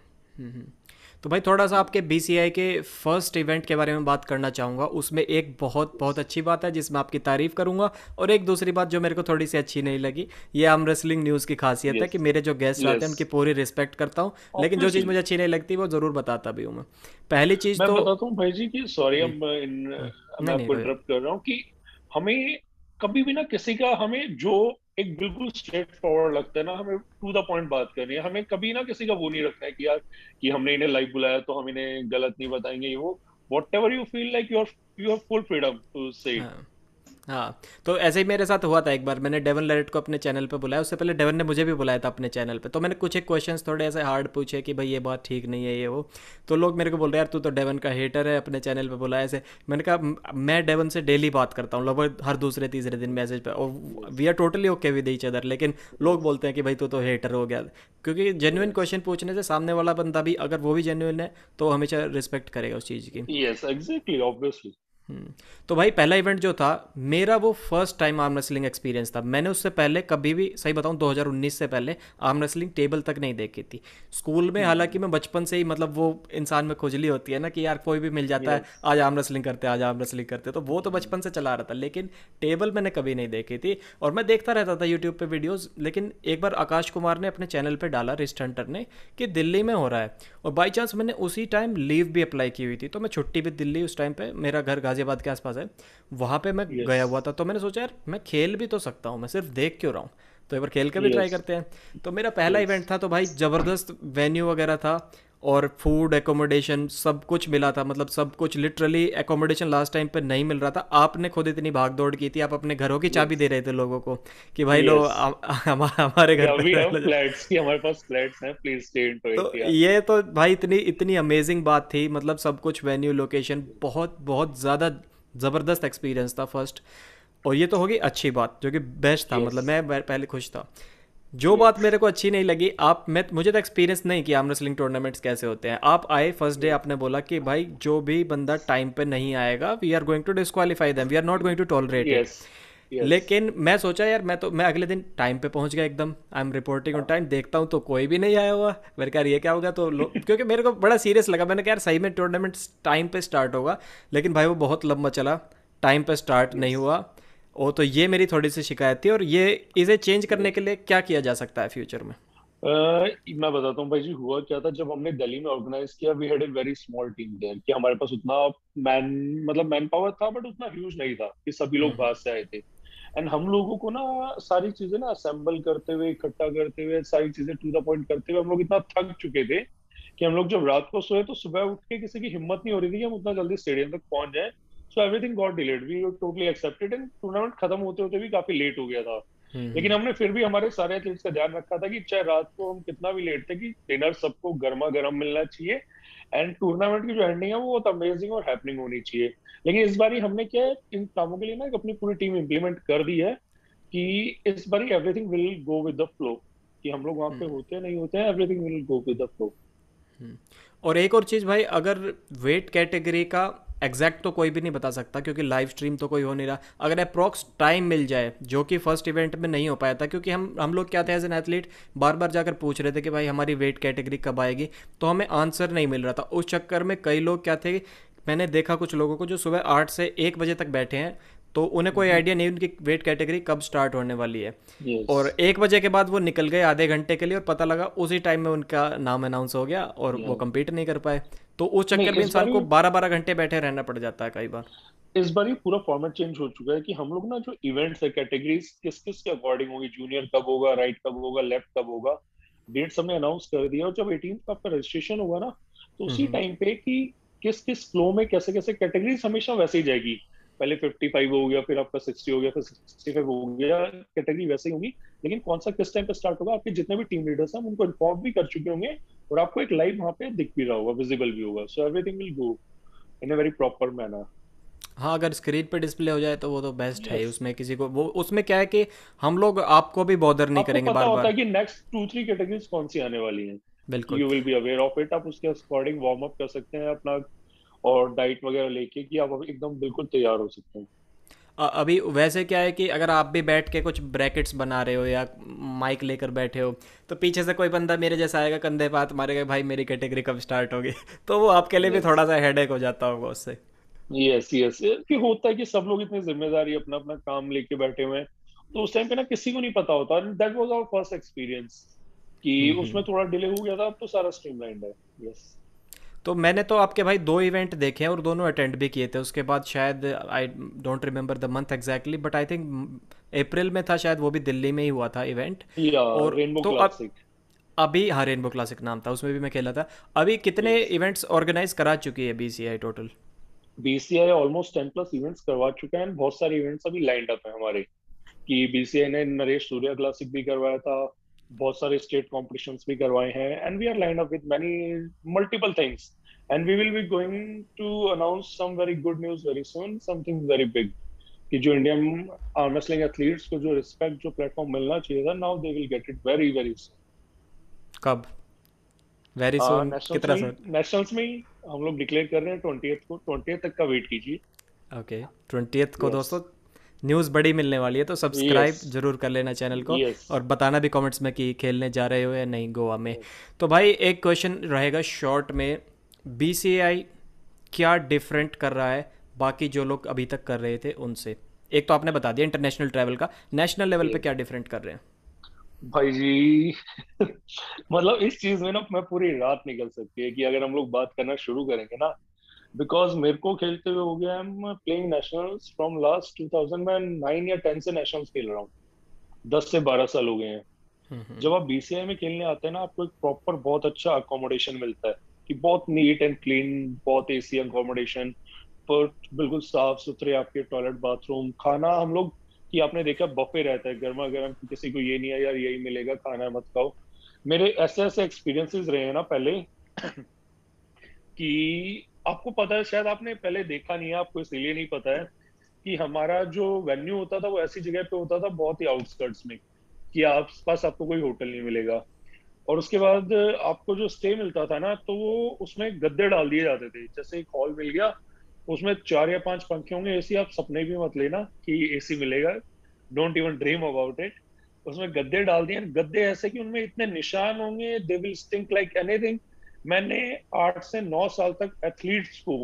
तो भाई थोड़ा सा आपके बीसीआई के फर्स्ट इवेंट के बारे में बात करना चाहूँगा। उसमें एक बहुत बहुत अच्छी बात है जिसमें आपकी तारीफ़ करूँगा, और एक दूसरी बात जो मेरे को थोड़ी सी अच्छी नहीं लगी। ये आर्म रेसलिंग न्यूज़ की खासियत है यस। कि मेरे जो गेस्ट आते हैं यस। उनकी पूरी रिस्पेक्ट करता हूँ, लेकिन जो चीज़ ऑब्वियसली। मुझे अच्छी नहीं लगती वो ज़रूर बताता भी हूँ मैं। पहली चीज़ मैं तो, बताता हूँ भाई जी कि सॉरी, जी, अब मैं इन हम्म, मैं नहीं नहीं आपको कोई, इंटरप्ट कर रहा हूँ, कि हमें कभी भी ना किसी का, हमें जो एक बिल्कुल स्ट्रेट फॉरवर्ड लगता है ना, हमें टू द पॉइंट बात करनी है। हमें कभी ना किसी का वो नहीं रखना है कि यार, कि हमने इन्हें लाइव बुलाया तो हम इन्हें गलत नहीं बताएंगे। ये वो, whatever you feel like, you you have full freedom to say it. हाँ हाँ। तो ऐसे ही मेरे साथ हुआ था एक बार, मैंने डेवन लेरेट को अपने चैनल पे बुलाया, उससे पहले डेवन ने मुझे भी बुलाया था अपने चैनल पे। तो मैंने कुछ एक क्वेश्चंस थोड़े ऐसे हार्ड पूछे कि भाई ये बात ठीक नहीं है, ये वो। तो लोग मेरे को बोल रहे हैं यार तू तो डेवन का हेटर है, अपने चैनल पे बुलाया ऐसे। मैंने कहा "म- मैं डेवन से डेली बात करता हूँ लगभग हर दूसरे तीसरे दिन मैसेज पे, और we are totally okay with each other, लेकिन लोग बोलते हैं कि भाई तू तो हेटर हो गया। क्योंकि जेन्युइन यस। क्वेश्चन पूछने से सामने वाला बंदा भी, अगर वो भी जेन्युइन है, तो हमेशा रिस्पेक्ट करेगा उस चीज़ की। Yes exactly, obviously. हम्म। तो भाई पहला इवेंट जो था मेरा, वो first time arm wrestling experience था। मैंने उससे पहले कभी भी, सही बताऊं दो हज़ार उन्नीस से पहले आर्म रेसलिंग टेबल तक नहीं देखी थी। स्कूल में हालांकि मैं बचपन से ही, मतलब वो इंसान में खुजली होती है ना कि यार कोई भी मिल जाता है, यस। आज आर्म रेसलिंग करते हैं, आज आर्म रेसलिंग करते हैं, तो वो तो बचपन से चला रहा था, लेकिन टेबल मैंने कभी नहीं देखी थी। और मैं देखता रहता था यूट्यूब पे वीडियोस, लेकिन एक बार आकाश कुमार ने अपने चैनल पे डाला, रिस्ट हंटर ने, कि दिल्ली में हो रहा है। और बाई चांस मैंने उसी टाइम लीव भी अप्लाई की हुई थी, तो मैं छुट्टी भी, दिल्ली उस टाइम पे मेरा घर गाजियाबाद के आसपास है, वहाँ पे मैं यस। गया हुआ था। तो मैंने सोचा यार मैं खेल भी तो सकता हूँ, मैं सिर्फ देख क्यों रहा हूँ। तो एक बार खेल के भी ट्राई यस, करते हैं। तो मेरा पहला यस, इवेंट था, तो भाई ज़बरदस्त वेन्यू वगैरह था, और फूड एकोमोडेशन सब कुछ मिला था, मतलब सब कुछ लिटरली। एकोमोडेशन लास्ट टाइम पे नहीं मिल रहा था, आपने खुद इतनी भाग दौड़ की थी, आप अपने घरों की चाबी यस, दे रहे थे लोगों को कि भाई लो यस, हम, हम, हमारे घर या पे वी रह हैव लो। फ्लैट्स, कि हमारे पास फ्लैट्स हैं, please stay into to it. या ये तो भाई इतनी इतनी अमेजिंग बात थी, मतलब सब कुछ, वेन्यू, लोकेशन, बहुत बहुत ज़्यादा ज़बरदस्त एक्सपीरियंस था फर्स्ट। और ये तो होगी अच्छी बात, जो कि बेस्ट था, यस, मतलब मैं मैं पहले खुश था। जो बात यस, मेरे को अच्छी नहीं लगी, आप, मैं मुझे तो एक्सपीरियंस नहीं कि आर्म रेसलिंग टूर्नामेंट्स कैसे होते हैं। आप आए फर्स्ट डे, आपने बोला कि भाई जो भी बंदा टाइम पे नहीं आएगा, we are going to disqualify them, we are not going to tolerate it. Yes, yes, लेकिन मैं सोचा यार, मैं तो मैं अगले दिन टाइम पे पहुंच गया एकदम, I am reporting on time, देखता हूँ तो कोई भी नहीं आया हुआ। मेरे कहा ये क्या होगा, तो लो, क्योंकि मेरे को बड़ा सीरियस लगा, मैंने कहा यार सही में टूर्नामेंट टाइम पे स्टार्ट होगा, लेकिन भाई वो बहुत लंबा चला, टाइम पे स्टार्ट नहीं यस। हुआ। ओ, तो ये मेरी थोड़ी सी शिकायत थी, और ये इसे चेंज करने के लिए क्या किया जा सकता है फ्यूचर में? अ, मैं बताता हूँ भाई जी, हुआ क्या था जब हमने दिल्ली में ऑर्गेनाइज किया। We had a very small team there, कि हमारे पास उतना मैन मतलब मैन पावर था, बट उतना ह्यूज नहीं था कि सभी लोग बाहर से आए थे। एंड हम लोगों को ना सारी चीजें ना असेंबल करते हुए, इकट्ठा करते हुए, सारी चीजें टू द पॉइंट करते हुए हम लोग इतना थक चुके थे कि हम लोग जब रात को सोए तो सुबह उठ के किसी की हिम्मत नहीं हो रही थी कि हम उतना जल्दी स्टेडियम तक पहुंच जाए। So everything got delayed, we totally accepted, and tournament खत्म होते होते भी काफी लेट हो गया था। लेकिन हम्म। हमने फिर भी हमारे सारे एथलीट्स का ध्यान रखा था कि चाहे रात को हम कितना भी लेट थे, कि डिनर सबको गर्मा गर्म मिलना चाहिए, एंड टूर्नामेंट की जो एंडिंग है वो बहुत अमेजिंग और हैपनिंग होनी चाहिए। लेकिन इस बारी हमने क्या है, इन कामों के लिए ना एक अपनी पूरी टीम इंप्लीमेंट कर दी है कि इस बारी everything will go with the flow, कि हम लोग वहां पे होते हैं नहीं होते हैं, everything will go with the flow. और एक और चीज़ भाई, अगर वेट कैटेगरी का एग्जैक्ट तो कोई भी नहीं बता सकता, क्योंकि लाइव स्ट्रीम तो कोई हो नहीं रहा, अगर अप्रॉक्स टाइम मिल जाए, जो कि फर्स्ट इवेंट में नहीं हो पाया था, क्योंकि हम हम लोग क्या थे एज एन एथलीट, बार बार जाकर पूछ रहे थे कि भाई हमारी वेट कैटेगरी कब आएगी, तो हमें आंसर नहीं मिल रहा था। उस चक्कर में कई लोग क्या थे, मैंने देखा कुछ लोगों को जो सुबह आठ से एक बजे तक बैठे हैं, तो उन्हें कोई आइडिया नहीं उनकी वेट कैटेगरी कब स्टार्ट होने वाली है। यस, और एक बजे के बाद वो निकल गए आधे घंटे के लिए, और पता लगा उसी टाइम में उनका नाम अनाउंस हो गया, और वो compete नहीं कर पाए। तो उस नहीं चक्कर में इस इंसान बारी को बारह बारह घंटे बैठे रहना पड़ जाता है कई बार। इस बार ये पूरा फॉर्मेट चेंज हो चुका है कि हम लोग ना जो इवेंट्स है, कैटेगरीज किस किस के अकॉर्डिंग होगी, जूनियर कब होगा, राइट कब होगा, लेफ्ट कब होगा, डेट्स हमने अनाउंस कर दिया। और जब एटीन का आपका रजिस्ट्रेशन होगा ना, तो उसी हम्म। टाइम पे कि किस किस फ्लो में कैसे कैसे कैटेगरीज हमेशा वैसे ही जाएगी। पहले फिफ्टी फाइव हो गया, फिर आपका सिक्सटी हो गया, फिर सिक्सटी फाइव हो गया, कैटेगरी वैसे ही होगी। लेकिन कौन सा किस टाइम पे स्टार्ट होगा, आपके जितने भी टीम लीडर्स हैं हम उनको इन्फॉर्म भी कर चुके होंगे, और आपको एक लाइव वहां पे दिख भी रहा होगा, विजिबल भी होगा। So everything will go in a very proper manner. हाँ, अगर स्क्रीन पे डिस्प्ले हो जाए तो वो तो बेस्ट है ही, यस, उसमें किसी को वो, उसमें क्या है कि हम लोग आपको भी बॉदर नहीं आपको करेंगे पता बार होता बार। है कि नेक्स्ट टू थ्री कैटेगरीज कौन सी आने वाली हैं। बिल्कुल। You will be aware of it, आप उसके अकॉर्डिंग वार्म अप कर सकते हैं अपना, और डाइट वगैरह लेके कि आप अभी एकदम बिल्कुल तैयार हो सकते हैं। अ- अभी वैसे क्या है कि अगर आप भी बैठ के कुछ ब्रैकेट्स बना रहे हो या माइक लेकर बैठे हो, तो पीछे से कोई बंदा मेरे जैसा आएगा, कंधे पे हाथ मारेगा, भाई मेरी कैटेगरी कब स्टार्ट होगी। तो वो आपके लिए भी यस, थोड़ा सा हेडेक हो जाता होगा उससे। यस, यस, कि होता है कि सब लोग इतनी जिम्मेदारी अपना अपना काम लेके बैठे हुए हैं, तो उस टाइम पे ना किसी को नहीं पता होता। That was our first experience कि हम्म उसमें हम्म। थोड़ा डिले हो गया था, अब तो सारा स्ट्रीमलाइंड है। यस। तो मैंने तो आपके भाई दो इवेंट देखे हैं, और दोनों अटेंड भी किए थे। उसके बाद शायद, I don't remember the month exactly, but I think April में था शायद, वो भी दिल्ली में ही हुआ था इवेंट। या और रेनबो तो अब क्लासिक। अभी, हाँ, रेनबो क्लासिक नाम था, उसमें भी मैं खेला था। अभी कितने यस, इवेंट्स ऑर्गेनाइज करा चुकी है B C I total? BCI almost ten plus events करवा चुका है, and बहुत सारे इवेंट्स अभी लाइंड अप है हमारे। कि बीसीआई ने नरेश सूर्या क्लासिक भी करवाया था, बहुत सारे स्टेट कॉम्पिटिशन्स भी करवाए हैं, and we are line up with many multiple things, and we will be going to announce some very good news very soon, something very big. कि जो इंडियन आर्म रेसलिंग एथलीट्स को जो respect, जो platform मिलना चाहिए था, now they will get it very very कब? Very soon. सुन नेशनल्स कितना में ही सर? नेशनल्स में ही हम लोग डिक्लेयर कर रहे हैं ट्वेंटियथ को, ट्वेंटियथ तक का वेट कीजिए। ओके, ट्वेंटियथ को यस, दोस्तों न्यूज़ बड़ी मिलने वाली है, तो यस, सब्सक्राइब जरूर कर लेना चैनल को, यस, और बताना भी कमेंट्स में कि खेलने जा रहे हो या नहीं गोवा में। यस। तो भाई एक क्वेश्चन रहेगा शॉर्ट में, बी सी आई क्या डिफरेंट कर रहा है बाकी जो लोग अभी तक कर रहे थे उनसे? एक तो आपने बता दिया इंटरनेशनल ट्रैवल का, नेशनल लेवल पे क्या डिफरेंट कर रहे हैं? भाई जी मतलब इस चीज में ना मैं पूरी रात निकल सकती है कि अगर हम लोग बात करना शुरू करेंगे ना। बिकॉज मेरे को खेलते हुए हो गया, I am playing nationals from last two thousand, मैं नाइन या टेन से नेशनल्स खेल रहा हूँ। दस से बारह साल हो गए हैं। हम्म हम्म। जब आप बीसीआई में खेलने आते हैं ना, आपको एक प्रॉपर बहुत अच्छा अकोमोडेशन मिलता है, कि बहुत नीट एंड क्लीन, बहुत एसी अकोमोडेशन, पर बिल्कुल साफ सुथरे आपके टॉयलेट बाथरूम, खाना हम लोग कि आपने देखा बफे रहता है गर्मा गर्म, कि किसी को ये नहीं है यार यही मिलेगा खाना मत खाओ। मेरे ऐसे ऐसे एक्सपीरियंसेस रहे हैं ना पहले, कि आपको पता है, शायद आपने पहले देखा नहीं है, आपको इसलिए नहीं पता है, कि हमारा जो वेन्यू होता था वो ऐसी जगह पे होता था बहुत ही आउटस्कर्ट्स में, कि आस पास आपको कोई होटल नहीं मिलेगा। और उसके बाद आपको जो स्टे मिलता था ना, तो वो उसमें गद्दे डाल दिए जाते थे, जैसे एक हॉल मिल गया, उसमें चार या पांच पंखे होंगे एसी, आप सपने भी मत लेना कि एसी मिलेगा, don't even dream about it. उसमें गद्दे डाल दिए, गद्दे ऐसे कि उनमें इतने निशान होंगे, they will stink like anything. मैंने आठ से नौ साल तक एथलीट्स को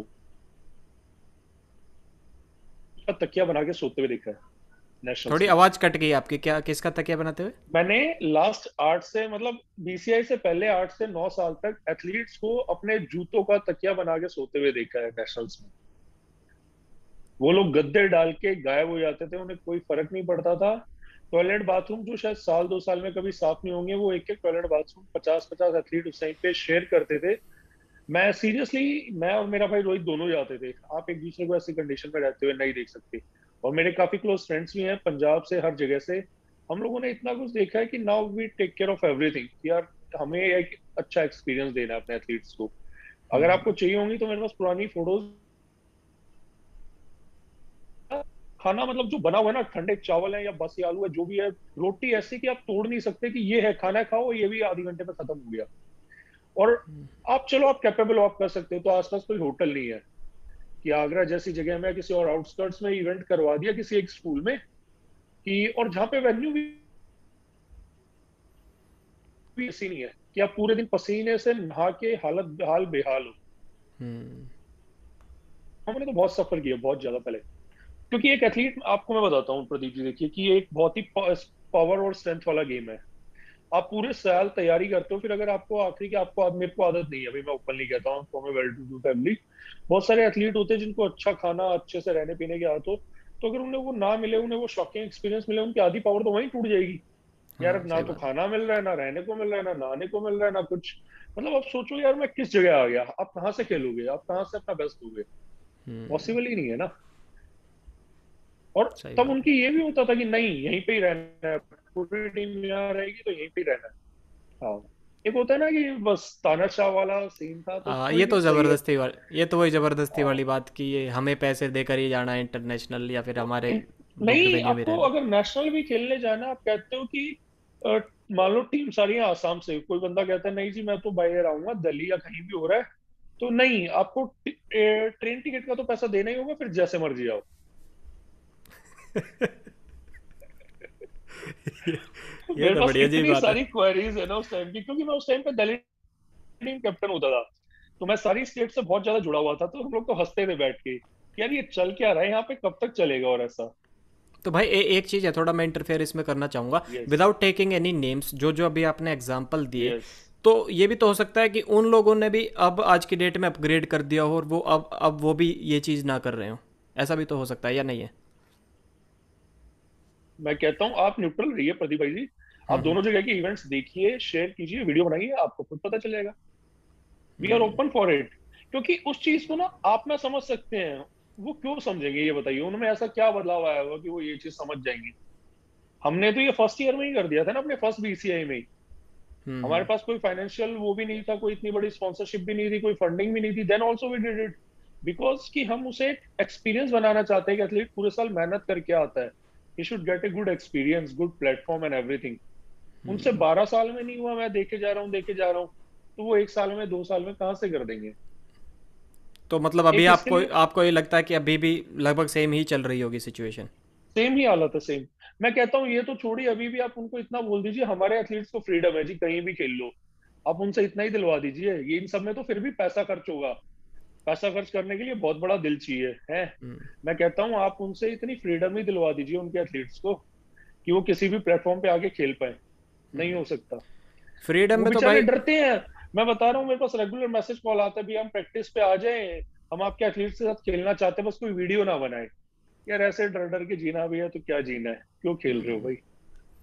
तकिया बना के सोते हुए देखा है नेशनल्स थोड़ी में। आवाज़ कट गई आपकी, क्या किसका तकिया बनाते हुए? मैंने लास्ट आठ से मतलब बीसीआई से पहले आठ से नौ साल तक एथलीट्स को अपने जूतों का तकिया बना के सोते हुए देखा है नेशनल्स में। वो लोग गद्दे डाल के गायब हो जाते थे, उन्हें कोई फर्क नहीं पड़ता था। टॉयलेट बाथरूम जो शायद साल दो साल में कभी साफ नहीं होंगे, वो एक एक टॉयलेट बाथरूम पचास पचास एथलीट उस टाइम पे शेयर करते थे। मैं सीरियसली, मैं और मेरा भाई रोहित दोनों जाते थे, आप एक दूसरे को ऐसी कंडीशन में रहते हुए नहीं देख सकते। और मेरे काफी क्लोज फ्रेंड्स भी हैं पंजाब से, हर जगह से। हम लोगों ने इतना कुछ देखा है कि now we take care of everything, यार हमें एक अच्छा एक्सपीरियंस देना है अपने एथलीट्स को। अगर हम्म आपको चाहिए होंगी तो मेरे पास पुरानी फोटोज, खाना मतलब जो बना हुआ है ना, ठंडे चावल है या बसी आलू है जो भी है, रोटी ऐसी कि आप तोड़ नहीं सकते कि ये है खाना खाओ, ये भी आधे घंटे में खत्म हो गया। और आप चलो, आप कैपेबल हो, आप कर सकते हो, तो आसपास कोई होटल नहीं है, कि आगरा जैसी जगह में किसी और आउटस्कर्ट्स में इवेंट करवा दिया किसी एक स्कूल में, कि और जहाँ पे वेन्यू भी भी ऐसी नहीं है कि आप पूरे दिन पसीने से नहा के हालत हाल बेहाल हो। हम्म। हमने तो बहुत सफर किया, बहुत ज्यादा पहले। क्योंकि एक एथलीट, आपको मैं बताता हूँ प्रदीप जी, देखिए कि ये एक बहुत ही पावर और स्ट्रेंथ वाला गेम है। आप पूरे साल तैयारी करते हो, फिर अगर आपको आखिरी की आपको, मेरे को आदत नहीं है, अभी मैं ओपनली कहता हूँ, तो मैं वेल टू डू फैमिली, बहुत सारे एथलीट होते हैं जिनको अच्छा खाना अच्छे से रहने पीने की आदत हो, तो अगर उन्हें वो ना मिले, उन्हें वो शॉकिंग एक्सपीरियंस मिले, उनकी आधी पावर तो वहीं टूट जाएगी। यार हाँ ना सही तो बात है। खाना मिल रहा है, ना रहने को मिल रहा है, ना नहाने को मिल रहा है, ना कुछ। मतलब आप सोचो यार मैं किस जगह आ गया, आप कहाँ से खेलोगे, आप कहाँ से अपना बेस्ट दोगे? हम्म। पॉसिबल ही नहीं है ना। और सही तब बात है। उनकी ये भी होता था कि नहीं, यहीं पे ही रहना है, पूरी टीम यहाँ रहेगी तो यहीं पे ही रहना है। हाँ, एक होता है ना कि बस तानाशाह वाला सीन था, तो हाँ, कोई ये नहीं, तो सही है। ज़बरदस्ती वाली, ये तो वही ज़बरदस्ती हाँ, वाली बात कि ये हमें पैसे देकर ही जाना है इंटरनेशनल, या फिर तो हमारे इन- बुक्ड नहीं, वेन्यू में आपको रहना। अगर नेशनल भी खेलने जाना, आप कहते हो कि अ, मान लो टीम सारी है आसाम से, कोई बंदा कहता है नहीं जी मैं तो बाई एयर आऊंगा, दिल्ली या कहीं भी हो रहा है, तो नहीं, आपको टि- ए, ट्रेन टिकट का तो पैसा देना ही होगा, फिर जैसे मर्जी आओ। ये ये मेरे तो पास बढ़िया जी इतनी बात है। सारी क्वेरीज है ना उस टाइम की, क्योंकि मैं उस टाइम पे दिल्ली टीम कैप्टन होता था, तो मैं सारी स्टेट से बहुत ज्यादा जुड़ा हुआ था, तो हम लोग तो हंसते थे बैठ के कि यार ये चल क्या रहा है यहाँ पे, कब तक चलेगा और ऐसा। तो भाई ए, एक चीज़ है, थोड़ा मैं इंटरफेयर इसमें करना चाहूँगा, yes, without taking any names, जो जो अभी आपने एग्जांपल दिए, यस। तो ये भी तो हो सकता है कि उन लोगों ने भी अब आज की डेट में अपग्रेड कर दिया हो, और वो अब अब वो भी ये चीज़ ना कर रहे हो। ऐसा भी तो हो सकता है, या नहीं है? मैं कहता हूँ आप न्यूट्रल रहिए प्रदीप भाई जी, आप हम्म दोनों जगह के इवेंट्स देखिए, शेयर कीजिए, वीडियो बनाइए, आपको खुद पता चलेगा। We are hmm open for it. क्योंकि उस चीज को ना आप ना समझ सकते हैं, वो क्यों समझेंगे ये बताइए, उनमें ऐसा क्या बदलाव आया होगा कि वो ये चीज समझ जाएंगे? हमने तो ये फर्स्ट ईयर में ही कर दिया था ना, अपने फर्स्ट बीसीआई में ही। हम्म हमारे हम्म पास कोई फाइनेंशियल वो भी नहीं था, कोई इतनी बड़ी स्पॉन्सरशिप भी नहीं थी, कोई फंडिंग भी नहीं थी, then also we did it, because कि हम उसे एक एक्सपीरियंस बनाना चाहते हैं कि एथलीट पूरे साल मेहनत करके आता है, he should get a good experience, good platform and everything. उनसे हम्म। बारह साल में नहीं हुआ, मैं देखे जा रहा हूँ देखे जा रहा हूँ, तो वो एक साल में, दो साल में कहाँ से कर देंगे? तो मतलब अभी एक इसके आपको लिए आपको ये लगता है कि अभी भी लगभग सेम ही चल रही होगी सिचुएशन? सेम ही हालत है, सेम। मैं कहता हूँ ये तो छोड़िए, अभी भी आप उनको इतना बोल दीजिए, हमारे एथलीट्स को फ्रीडम है जी, कहीं भी खेल लो, आप उनसे इतना ही दिलवा दीजिए। ये इन सब में तो फिर भी पैसा खर्च होगा, पैसा खर्च करने के लिए बहुत बड़ा दिल चाहिए है। हम्म मैं कहता हूँ आप उनसे इतनी फ्रीडम ही दिलवा दीजिए उनके एथलीट्स को, कि वो किसी भी प्लेटफॉर्म पे आके खेल पाए। नहीं हो सकता। फ्रीडम वो में तो बेचारे भाई। डरते हैं। मैं बता रहा हूँ, मेरे पास रेगुलर मैसेज कॉल आता है, भी हम प्रैक्टिस पे आ जाएं, हम आपके एथलीट्स के साथ खेलना चाहते हैं, बस कोई वीडियो ना बनाए। यार ऐसे डर डर के जीना भी है तो क्या जीना है, क्यों खेल रहे हो भाई?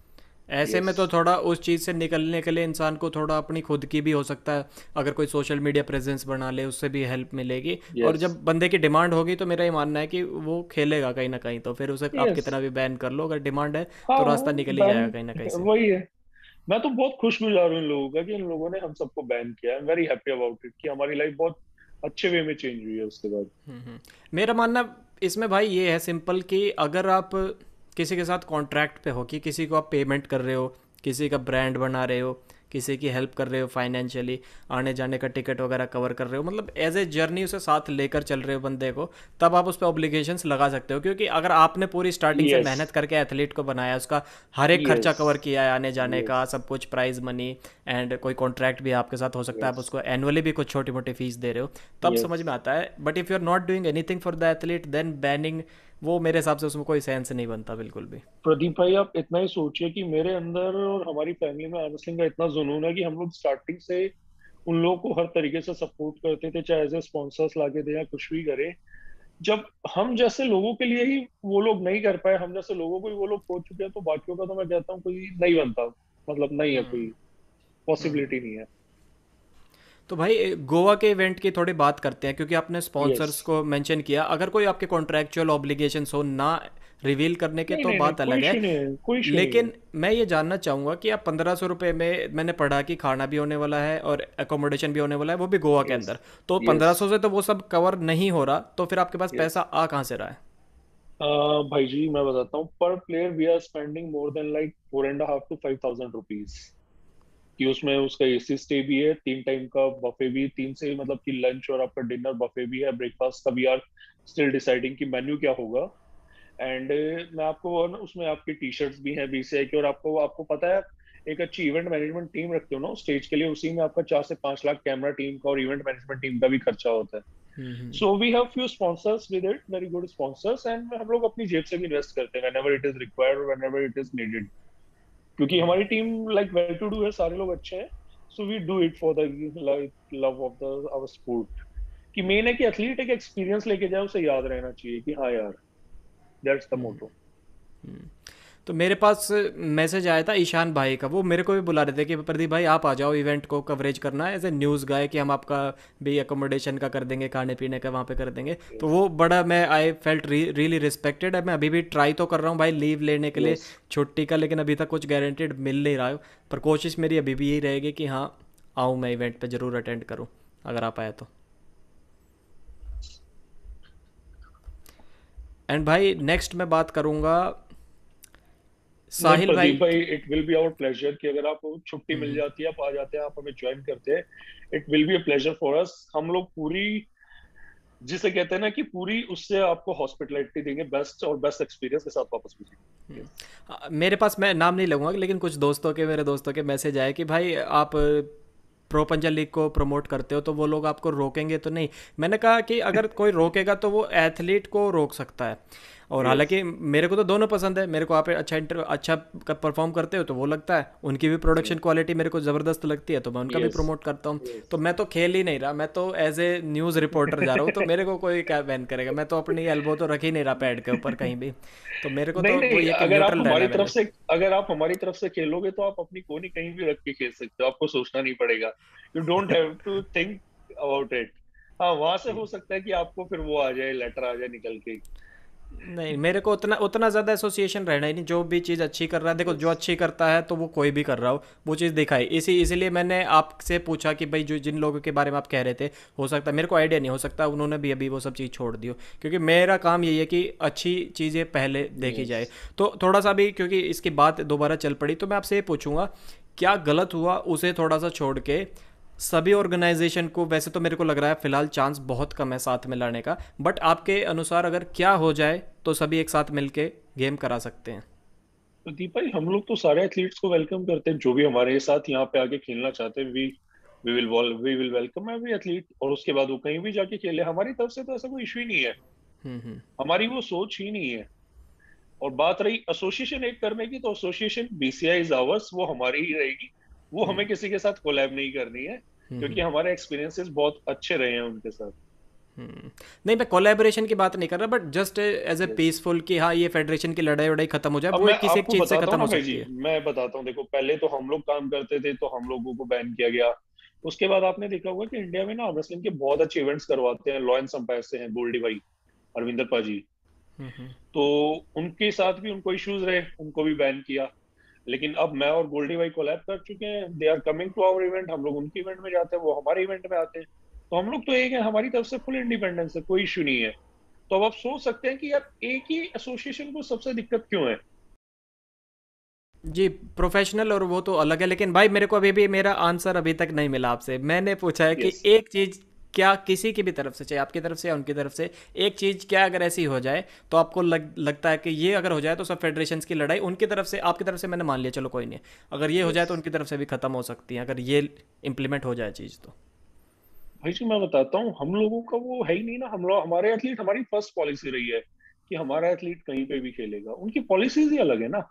ऐसे में यस तो थोड़ा उस चीज़ से निकलने के लिए इंसान को थोड़ा अपनी खुद की भी हो सकता है, अगर कोई सोशल मीडिया प्रेजेंस बना ले उससे भी हेल्प मिलेगी। और यस जब बंदे की डिमांड होगी तो मेरा ये मानना है कि वो खेलेगा कहीं ना कहीं, तो फिर उसे आप यस कितना भी बैन कर लो, अगर डिमांड है हाँ तो हाँ रास्ता निकल ही बैन जाएगा कहीं ना कहीं से। वही है। मैं तो बहुत खुशगुजार हूँ इन लोगों का कि इन लोगों ने हम सबको बैन किया। I am very happy about it कि हमारी लाइफ बहुत अच्छे वे में चेंज हुई है उसके बाद। हम्म हम्म। मेरा मानना इसमें भाई ये है सिंपल, कि अगर आप किसी के साथ कॉन्ट्रैक्ट पे हो, कि किसी को आप पेमेंट कर रहे हो, किसी का ब्रांड बना रहे हो, किसी की हेल्प कर रहे हो फाइनेंशियली, आने जाने का टिकट वगैरह कवर कर रहे हो, मतलब एज ए जर्नी उसे साथ लेकर चल रहे हो बंदे को, तब आप उस पर ऑब्लिगेशंस लगा सकते हो। क्योंकि अगर आपने पूरी स्टार्टिंग से यस मेहनत करके एथलीट को बनाया, उसका हर एक खर्चा यस कवर किया है, आने जाने यस का सब कुछ, प्राइज मनी, एंड कोई कॉन्ट्रैक्ट भी आपके साथ हो सकता है, आप यस उसको एनुअली भी कुछ छोटी मोटी फीस दे रहे हो, तब यस समझ में आता है। But if you are not doing anything for the athlete, then banning, वो मेरे हिसाब से उसमें कोई सेंस नहीं बनता बिल्कुल भी। प्रदीप भाई आप इतना ही सोचिए कि मेरे अंदर और हमारी फैमिली में आर्म रेसलिंग का इतना जुनून है कि हम लोग स्टार्टिंग से उन लोगों को हर तरीके से सपोर्ट करते थे, चाहे एज ए स्पॉन्सर्स लाके दे या कुछ भी करे। जब हम जैसे लोगों के लिए ही वो लोग नहीं कर पाए, हम जैसे लोगों को ही वो लोग खो चुके हैं, तो बाकियों का तो मैं कहता हूँ कोई नहीं बनता, मतलब नहीं है, कोई पॉसिबिलिटी नहीं है। तो भाई गोवा के इवेंट की थोड़ी बात करते हैं, क्योंकि आपने यस स्पॉन्सर्स को मेंशन किया। अगर कोई आपके कॉन्ट्रैक्चुअल ऑब्लिगेशंस हो ना रिवील करने के, नहीं तो नहीं नहीं बात कोई अलग है। इशू नहीं है, कोई इशू नहीं है। लेकिन मैं ये जानना चाहूँगा कि आप पंद्रह सौ रुपये में, मैंने पढ़ा कि खाना भी होने वाला है और एकोमोडेशन भी होने वाला है, वो भी गोवा के यस अंदर, तो यस पंद्रह सौ से तो वो सब कवर नहीं हो रहा, तो फिर आपके पास यस पैसा आ कहाँ से रहा है? भाई जी मैं बताता हूँ, पर player we are spending more than like four and half to five thousand rupees. कि उसमें उसका एसी स्टे भी है, तीन टाइम का बफे भी, तीन से मतलब कि लंच और आपका डिनर बफे भी है, ब्रेकफास्ट का। वी आर स्टिल डिसाइडिंग कि मेन्यू क्या होगा। एंड मैं आपको वो ना, उसमें आपकी टी शर्ट्स भी हैं बीसीआई की, और आपको आपको पता है एक अच्छी इवेंट मैनेजमेंट टीम रखते हो ना स्टेज के लिए, उसी में आपका चार से पांच लाख कैमरा टीम का और इवेंट मैनेजमेंट टीम का भी खर्चा होता है। Hmm hmm. So we have few sponsors with it, very good sponsors, and हम लोग अपनी जेब से भी इन्वेस्ट करते हैं whenever it is required, whenever it is needed. क्योंकि हमारी team like well to do है, सारे लोग अच्छे हैं। So we do it for the love of the our sport. कि मेन है कि एथलीट एक एक्सपीरियंस लेके जाए, उसे याद रहना चाहिए कि हाँ यार, दैट्स द मोटो। तो मेरे पास मैसेज आया था ईशान भाई का, वो मेरे को भी बुला रहे थे कि प्रदीप भाई आप आ जाओ, इवेंट को कवरेज करना है एज ए न्यूज़ गाय, कि हम आपका भी अकोमोडेशन का कर देंगे, खाने पीने का वहाँ पे कर देंगे। तो यस वो बड़ा, मैं आई फेल्ट रियली रिस्पेक्टेड है। मैं अभी भी ट्राई तो कर रहा हूँ भाई लीव लेने के लिए यस छुट्टी का, लेकिन अभी तक कुछ गारंटेड मिल नहीं रहा है। पर कोशिश मेरी अभी भी यही रहेगी कि हाँ आऊँ, मैं इवेंट पे ज़रूर अटेंड करूँ अगर आप आए तो। एंड भाई नेक्स्ट मैं बात करूँगा नहीं साहिल भाई प्रदीप भाई, की- it will be our pleasure कि अगर आपको छुट्टी मिल हम्म, जाती है, आप आ जाते हैं, आप हमें ज्वाइन करते हैं। It will be a pleasure for us. हम लोग पूरी, जिसे कहते हैं ना कि पूरी, उससे आपको हॉस्पिटलिटी देंगे बेस्ट, और बेस्ट एक्सपीरियंस के साथ वापस भेजेंगे। यस आ, मेरे पास, मैं नाम नहीं लूँगा, लेकिन कुछ दोस्तों के, मेरे दोस्तों के मैसेज आए कि भाई आप प्रो पंजाब लीग को प्रमोट करते हो तो वो लोग आपको रोकेंगे तो नहीं। मैंने कहा कि अगर कोई रोकेगा तो वो एथलीट को रोक सकता है। और यस हालांकि मेरे को तो दोनों पसंद है, मेरे को आप अच्छा इंटर अच्छा परफॉर्म करते हो तो वो लगता है, उनकी भी प्रोडक्शन क्वालिटी मेरे को ज़बरदस्त लगती है तो मैं उनका भी यस प्रमोट करता हूँ। यस तो मैं तो खेल ही नहीं रहा, मैं तो एज ए न्यूज़ रिपोर्टर जा रहा हूँ, तो मेरे को कोई क्या बैन करेगा। मैं तो अपनी एल्बो तो रख ही नहीं रहा पैड के ऊपर कहीं भी। तो मेरे को नहीं तो वो नहीं, ये कि अगर आप न्यूट्रल रहना हमारी है तरफ मैंने। से अगर आप हमारी तरफ से खेलोगे तो आप अपनी कोहनी कहीं भी रख के खेल सकते हो, आपको सोचना नहीं पड़ेगा। You don't have to think about it. हाँ, वहां से हो सकता है कि आपको फिर वो आ जाए, लेटर आ जाए निकल के। नहीं, मेरे को उतना उतना ज़्यादा एसोसिएशन रहना ही नहीं। जो भी चीज़ अच्छी कर रहा है, देखो यस जो अच्छी करता है तो वो कोई भी कर रहा हो वो चीज़ दिखाई, इसी इसीलिए मैंने आपसे पूछा कि भाई जो जिन लोगों के बारे में आप कह रहे थे, हो सकता है मेरे को आइडिया नहीं, हो सकता उन्होंने भी अभी वो सब चीज़ छोड़ दी हो। क्योंकि मेरा काम यही है कि अच्छी चीज़ें पहले देखी यस जाए। तो थोड़ा सा भी, क्योंकि इसकी बात दोबारा चल पड़ी, तो मैं आपसे ये पूछूंगा, क्या गलत हुआ उसे थोड़ा सा छोड़ के सभी ऑर्गेनाइजेशन को, वैसे तो मेरे को लग रहा है फिलहाल चांस बहुत कम है साथ में लड़ने का, बट आपके अनुसार अगर क्या हो जाए तो सभी एक साथ मिलके गेम करा सकते हैं? प्रदीप भाई, हम लोग तो सारे एथलीट्स को वेलकम करते हैं, जो भी हमारे साथ यहाँ पे आके खेलना चाहते हैं। We we will we will welcome every athlete, और उसके बाद वो कहीं भी जाके खेले, हमारी तरफ से तो ऐसा कोई इशू ही नहीं है। हम्म हम्म हमारी वो सोच ही नहीं है। और बात रही एसोसिएशन एक करने की, तो एसोसिएशन बीसीआई इज आवर्स, वो हमारी ही रहेगी। वो हमें किसी के साथ कोलैब नहीं करनी है, हम्म क्योंकि हम्म। हमारे एक्सपीरियंसेस बहुत अच्छे रहे हैं उनके साथ। हम्म, नहीं मैं कोलैबोरेशन की बात नहीं कर रहा, but just as a yes. Peaceful कि हाँ ये फेडरेशन की लड़ाई वड़ाई खत्म हो जाए, अब वो मैं एक किसी एक आपको चीज़ से बताता खत्म हूँ ना हो भाई जी, सकती है। मैं बताता हूँ, देखो पहले तो हम लोग काम करते थे तो हम लोगों को बैन किया गया। उसके बाद आपने देखा होगा कि इंडिया में ना रेसलिंग के बहुत अच्छे इवेंट्स करवाते हैं, लॉयंस अंपायर से हैं, गोल्डी भाई, अरविंदर पाजी। हम्म हम्म। तो उनके साथ भी उनको इश्यूज रहे, उनको भी बैन किया। लेकिन अब मैं और गोल्डी भाई कोलैब कर चुके हैं, they are coming to our event, हम लोग उनके इवेंट में जाते हैं, वो हमारे इवेंट में आते हैं। तो हम लोग तो एक है, हमारी तरफ से फुल इंडिपेंडेंस है, कोई इश्यू नहीं है। तो अब आप सोच सकते हैं कि यार एक ही एसोसिएशन को सबसे दिक्कत क्यों है। जी, प्रोफेशनल और वो तो अलग है, लेकिन भाई मेरे को अभी भी मेरा आंसर अभी तक नहीं मिला आपसे। मैंने पूछा है कि यस। एक चीज़ क्या किसी की भी तरफ से, चाहे आपकी तरफ से या उनकी तरफ से, एक चीज़ क्या अगर ऐसी हो जाए तो आपको लग, लगता है कि ये अगर हो जाए तो सब फेडरेशंस की लड़ाई उनकी तरफ से, आपकी तरफ से मैंने मान लिया चलो कोई नहीं, अगर ये हो यस जाए तो उनकी तरफ से भी ख़त्म हो सकती है, अगर ये इम्प्लीमेंट हो जाए चीज़ तो। भाई जी, मैं बताता हूँ, हम लोगों का वो है ही नहीं ना। हम लोग, हमारे एथलीट, हमारी फर्स्ट पॉलिसी रही है कि हमारा एथलीट कहीं पे भी खेलेगा। उनकी पॉलिसीज ही अलग है ना।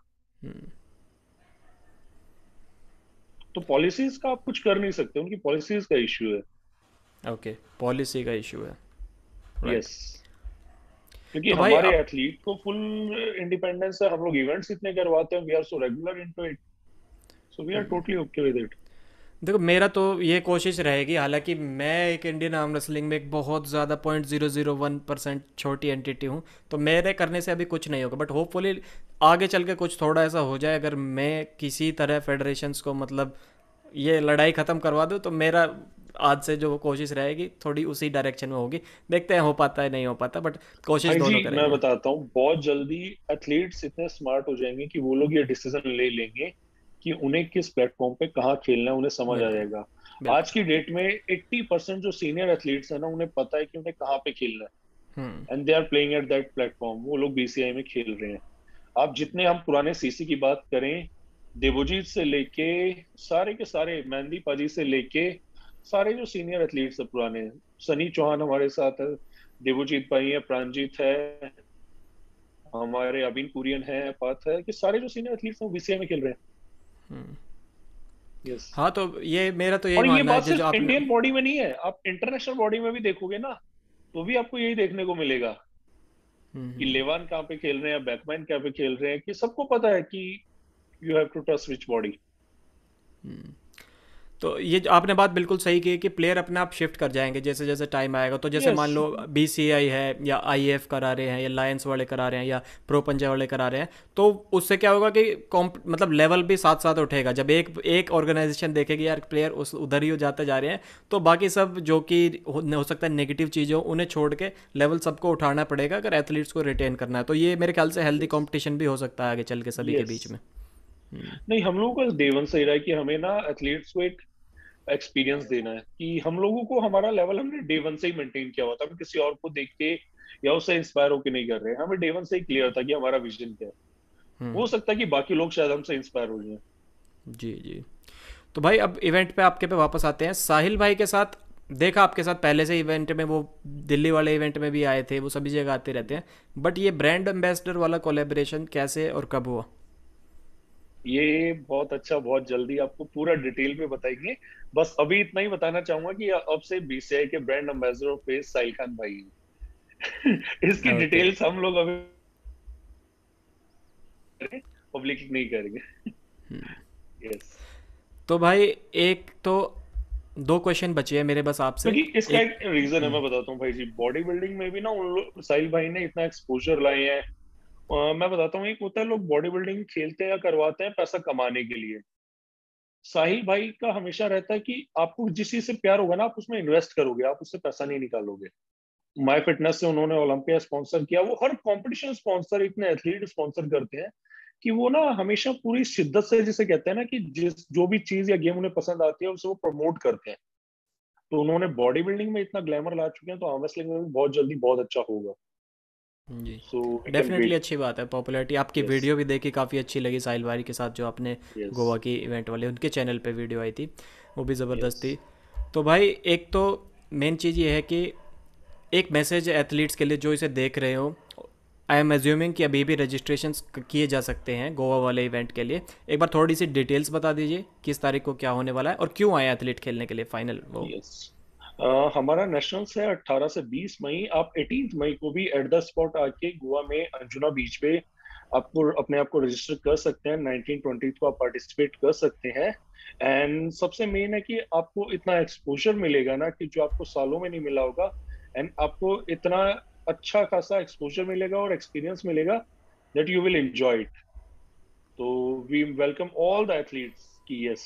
तो पॉलिसीज का आप कुछ कर नहीं सकते, उनकी पॉलिसीज का इश्यू है। ओके, पॉलिसी का इशू है। राइट। यस। क्योंकि तो भाई हमारे अब एथलीट को फुल इंडिपेंडेंस है, हम लोग इवेंट्स इतने करवाते हैं, we are so regular into it, so we are totally okay with it. देखो मेरा तो ये कोशिश रहेगी, हालांकि मैं एक इंडियन आर्म रेसलिंग में एक बहुत ज़्यादा point zero zero one percent छोटी एंटिटी हूँ, तो मेरे करने से अभी कुछ नहीं होगा, बट होपफुली आगे चल के कुछ थोड़ा ऐसा हो जाए, अगर मैं किसी तरह फेडरेशंस को मतलब ये लड़ाई ख़त्म करवा दूँ, तो मेरा आज से जो कोशिश रहेगी थोड़ी उसी डायरेक्शन में होगी। देखते हैं हो पाता है नहीं हो पाता, बट कोशिश भाई जी, दोनों मैं करेंगे। बताता हूँ, बहुत जल्दी एथलीट्स इतने स्मार्ट हो जाएंगे कि वो लोग ये डिसीजन ले लेंगे कि उन्हें किस प्लेटफॉर्म पे कहाँ खेलना है, उन्हें समझ आ बिल्कुल जाएगा। आज बिल्कुल। की डेट में अस्सी परसेंट जो सीनियर एथलीट्स हैं ना, उन्हें पता है कि उन्हें कहाँ पे खेलना हम्म है, and they are playing at that platform. वो लोग बीसीआई में खेल रहे हैं। आप जितने, हम पुराने सीसी की बात करें, देवोजीत से लेके सारे के सारे, मेहंदी पाजी से लेके सारे जो सीनियर एथलीट्स है पुराने, सनी चौहान हमारे साथ है, देवोजीत भाई है, प्राणजीत है, हमारे अबिन कुरियन है, पाथ है, कि सारे जो सीनियर एथलीट्स हैं वो बीसीआई में खेल रहे हैं। यस। हाँ, तो ये मेरा तो यही और ये मानना है बात जो जो सिर्फ आपने। इंडियन बॉडी में नहीं है, आप इंटरनेशनल बॉडी में भी देखोगे ना, तो भी आपको यही देखने को मिलेगा हम्म कि हम्म लेवान कहाँ पे खेल रहे हैं, बैकमैन कहाँ पे खेल रहे हैं, कि सबको पता है कि you have to trust which body. हम्म। तो ये जो आपने बात बिल्कुल सही की है कि प्लेयर अपने आप शिफ्ट कर जाएंगे जैसे जैसे टाइम आएगा, तो जैसे यस। मान लो बी सी आई है या आई एफ करा रहे हैं या लायंस वाले करा रहे हैं या प्रो पंजा वाले करा रहे हैं, तो उससे क्या होगा कि कॉम्प मतलब लेवल भी साथ साथ उठेगा। जब एक एक ऑर्गेनाइजेशन देखेगी यार प्लेयर उस उधर ही जाते जा रहे हैं, तो बाकी सब जो कि हो, हो सकता है नेगेटिव चीज़ें हो उन्हें छोड़ के लेवल सबको उठाना पड़ेगा अगर एथलीट्स को रिटेन करना है। तो ये मेरे ख्याल से हेल्दी यस। कॉम्पिटिशन भी हो सकता है आगे चल के सभी के यस। बीच में। नहीं, हम लोगों का डे वन से ही रहा है कि हमें ना एथलीट्स को एक एक्सपीरियंस देना है, कि हम लोगों को हमारा लेवल हमने डे वन से ही मेंटेन किया हुआ था। हम किसी और को देख के या उससे इंस्पायर होकर नहीं कर रहे हैं, हमें डे वन से ही क्लियर था कि हमारा विजन क्या है। हम्म। हो सकता है कि बाकी लोग शायद हमसे इंस्पायर हो जाए। जी जी। तो भाई अब इवेंट पे आपके पे वापस आते हैं। साहिल भाई के साथ देखा आपके साथ पहले से इवेंट में, वो दिल्ली वाले इवेंट में भी आए थे, वो सभी जगह आते रहते हैं, बट ये ब्रांड एम्बेसडर वाला कोलेब्रेशन कैसे और कब हुआ? ये बहुत अच्छा, बहुत जल्दी आपको पूरा डिटेल में बताएंगे। बस अभी इतना ही बताना चाहूंगा कि अब से बीसीआई के brand ambassador of face Sahil Khan भाई हैं। इसकी ओके। डिटेल्स हम लोग अभी पब्लिक नहीं करेंगे। यस। तो भाई एक तो दो क्वेश्चन बचे हैं मेरे बस आपसे। क्योंकि इसका एक। एक रीजन है, हम्म मैं बताता हूँ भाई जी। बॉडी बिल्डिंग में भी ना उन लोग, साहिल भाई ने इतना एक्सपोजर लाए हैं। अ, मैं बताता हूँ, एक होता है लोग बॉडी बिल्डिंग खेलते हैं या करवाते हैं पैसा कमाने के लिए। साहिल भाई का हमेशा रहता है कि आपको जिस चीज से प्यार होगा ना, आप उसमें इन्वेस्ट करोगे, आप उससे पैसा नहीं निकालोगे। माई फिटनेस से उन्होंने ओलंपिया स्पॉन्सर किया, वो हर कंपटीशन स्पॉन्सर, इतने एथलीट स्पॉन्सर करते हैं कि वो ना हमेशा पूरी शिद्दत से, जिसे कहते हैं ना, कि जिस जो भी चीज या गेम उन्हें पसंद आती है उसे वो प्रमोट करते हैं। तो उन्होंने बॉडी बिल्डिंग में इतना ग्लैमर ला चुके हैं, तो आर्म रेसलिंग में भी बहुत जल्दी बहुत अच्छा होगा। जी। So we can definitely wait. अच्छी बात है पॉपुलैरिटी आपकी। यस। वीडियो भी देखी, काफ़ी अच्छी लगी साहिल भाई के साथ जो आपने यस। गोवा की इवेंट वाले उनके चैनल पे वीडियो आई थी, वो भी ज़बरदस्त यस। थी। तो भाई एक तो मेन चीज़ ये है कि एक मैसेज एथलीट्स के लिए जो इसे देख रहे हो, आई एम एज्यूमिंग कि अभी भी रजिस्ट्रेशन किए जा सकते हैं गोवा वाले इवेंट के लिए। एक बार थोड़ी सी डिटेल्स बता दीजिए किस तारीख को क्या होने वाला है और क्यों आए एथलीट खेलने के लिए फाइनल वो। यस। अ, हमारा नेशनल्स है अठारह से बीस मई। आप अठारह मई को भी एट द स्पॉट आके गोवा में अंजुना बीच पे आपको अपने आप को रजिस्टर कर सकते हैं। नाइनटीन ट्वेंटी को आप पार्टिसिपेट कर सकते हैं। एंड सबसे मेन है कि आपको इतना एक्सपोजर मिलेगा ना कि जो आपको सालों में नहीं मिला होगा। एंड आपको इतना अच्छा खासा एक्सपोजर मिलेगा और एक्सपीरियंस मिलेगा that you will enjoy it. तो we welcome all the athletes की यस।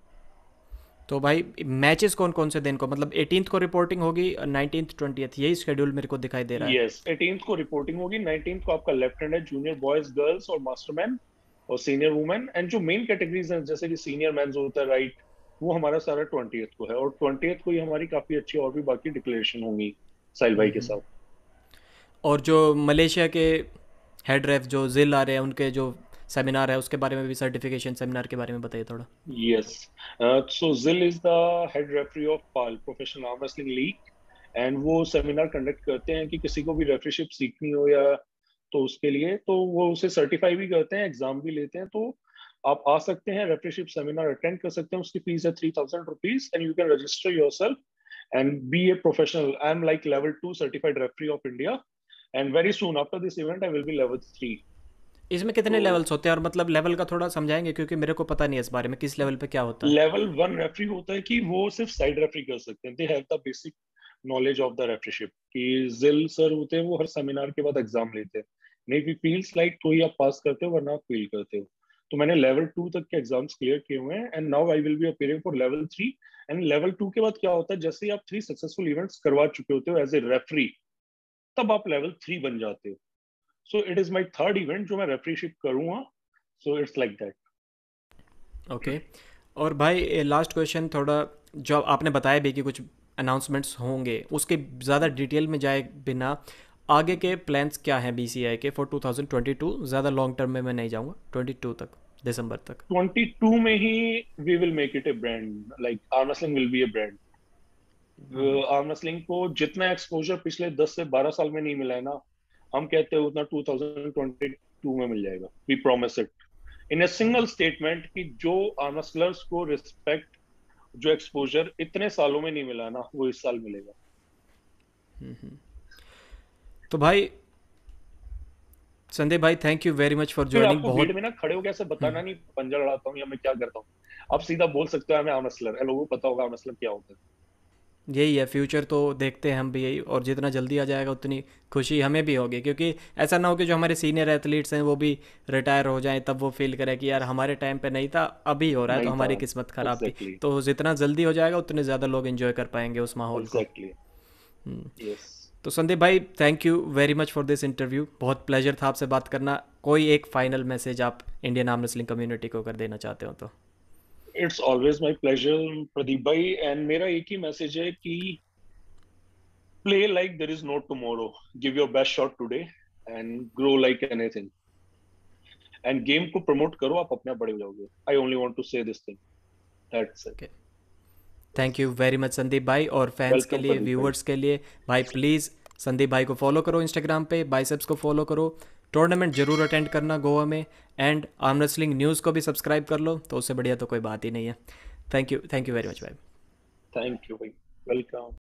तो भाई मैचेस कौन कौन से दिन को, मतलब एटीनथ को रिपोर्टिंग होगी, नाइनटीन्थ ट्वेंटियथ, यही शेड्यूल मेरे को दिखाई दे रहा है। यस, अठारह को रिपोर्टिंग होगी। नाइनटीन को आपका लेफ्ट हैंड है, जूनियर बॉयज गर्ल्स और मास्टरमैन और सीनियर वुमेन। एंड जो मेन कैटेगरीज हैं जैसे कि सीनियर मेंस होता है राइट, वो हमारा सारा ट्वेंटियथ को है। और ट्वेंटियथ को ही हमारी काफी अच्छी और भी बाकी डिक्लेरेशन होंगी साहिल भाई के साथ। और जो मलेशिया के हेड रेफ जो जिल आ रहे हैं, उनके जो सेमिनार है उसके बारे में भी, सर्टिफिकेशन सेमिनार के बारे में बताइए थोड़ा। Yes, so Jill is the head referee of PAL professional arm wrestling league. And वो सेमिनार कंडक्ट करते हैं कि किसी को भी रेफरीशिप सीखनी हो या तो उसके लिए, तो वो उसे सर्टिफाई भी करते हैं, एग्जाम भी लेते हैं। तो आप आ सकते हैं, रेफरीशिप सेमिनार अटेंड कर सकते हैं। उसकी फीस है three thousand rupees and you can register yourself and be a professional. I am like level two certified referee of India and very soon after this event I will be level three. इसमें कितने तो levels होते हैं, और मतलब level का थोड़ा समझाएंगे क्योंकि मेरे को पता नहीं है इस बारे में, किस लेवल पे क्या होता है। लेवल वन रेफरी होता है कि वो सिर्फ साइड रेफरी कर सकते हैं। They have the basic knowledge of the refereeship. कि जिल सर होते हैं वो हर सेमिनार के बाद एग्जाम लेते हैं। नहीं भी फील्स लाइक तो ही आप पास करते हो वरना आप फेल करते हो। तो मैंने लेवल टू तक के एग्जाम्स क्लियर किए हुए हैं and now I will be appearing for level three. And level two के बाद क्या होता है, जैसे ही आप थ्री सक्सेसफुल इवेंट्स करवा चुके होते हो एज ए रेफरी, तब आप लेवल थ्री बन जाते हो। So it is my third event जो मैं रेफरीशिप करूंगा। So it's like that. Okay. और भाई लास्ट क्वेश्चन थोड़ा, जो आपने बताया भी कि कुछ अनाउंसमेंट्स होंगे, उसके ज़्यादा डिटेल में जाए बिना, आगे के प्लान्स क्या हैं बी सी आई के for two thousand twenty two? ज़्यादा लॉन्ग टर्म में मैं नहीं जाऊँगा, ट्वेंटी टू तक, दिसंबर तक। ट्वेंटी टू में ही we will make it a brand, like arm wrestling will be a brand. Arm wrestling को जितना एक्सपोजर पिछले दस से बारह साल में नहीं मिला है ना, हम कहते हैं उतना टू थाउजेंड ट्वेंटी टू में मिल जाएगा। We promise it in a single statement कि जो आर्म रेसलर्स को रिस्पेक्ट, जो एक्सपोजर इतने सालों में नहीं मिला ना, वो इस साल मिलेगा। तो भाई संदीप भाई, thank you very much for फिर ज्वाइनिंग। आपको भीड़ बहुत में ना खड़े होकर ऐसे बताना नहीं पंजा लड़ाता हूँ या मैं क्या करता हूँ। आप सीधा बोल सकते हो मैं आर्म रेसलर है, लोगों को पता होगा आर्म रेसलर क्या होता है। यही है फ्यूचर, तो देखते हैं हम भी यही, और जितना जल्दी आ जाएगा उतनी खुशी हमें भी होगी, क्योंकि ऐसा ना हो कि जो हमारे सीनियर एथलीट्स हैं वो भी रिटायर हो जाएं, तब वो फील करें कि यार हमारे टाइम पे नहीं था, अभी हो रहा है, तो नहीं था। हमारी किस्मत ख़राब थी। एग्जैक्टली। तो जितना जल्दी हो जाएगा उतने ज़्यादा लोग एंजॉय कर पाएंगे उस माहौल को। एग्जैक्टली। यस। तो संदीप भाई, thank you very much for this interview, बहुत प्लेजर था आपसे बात करना। कोई एक फाइनल मैसेज आप इंडियन आर्म रेसलिंग कम्युनिटी को अगर देना चाहते हो तो। It's always my pleasure Pradeep भाई। एंड मेरा एक ही मैसेज है कि play like there is no tomorrow. Give your best shot today and grow like anything. And game को promote करो, आप अपने आप बड़े हो जाओगे. I only want to say this thing. That's it. Okay, thank you very much Sandeep भाई। और फैंस के Welcome लिए, प्रदीप भाई. व्यूवर्स के लिए, भाई प्लीज़ संदीप भाई को फॉलो करो इंस्टाग्राम पे, बाइसेप्स को फॉलो करो, टूर्नामेंट जरूर अटेंड करना गोवा में, एंड आर्म रेसलिंग न्यूज़ को भी सब्सक्राइब कर लो, तो उससे बढ़िया तो कोई बात ही नहीं है। Thank you, thank you very much भाई। Thank you भाई. Welcome.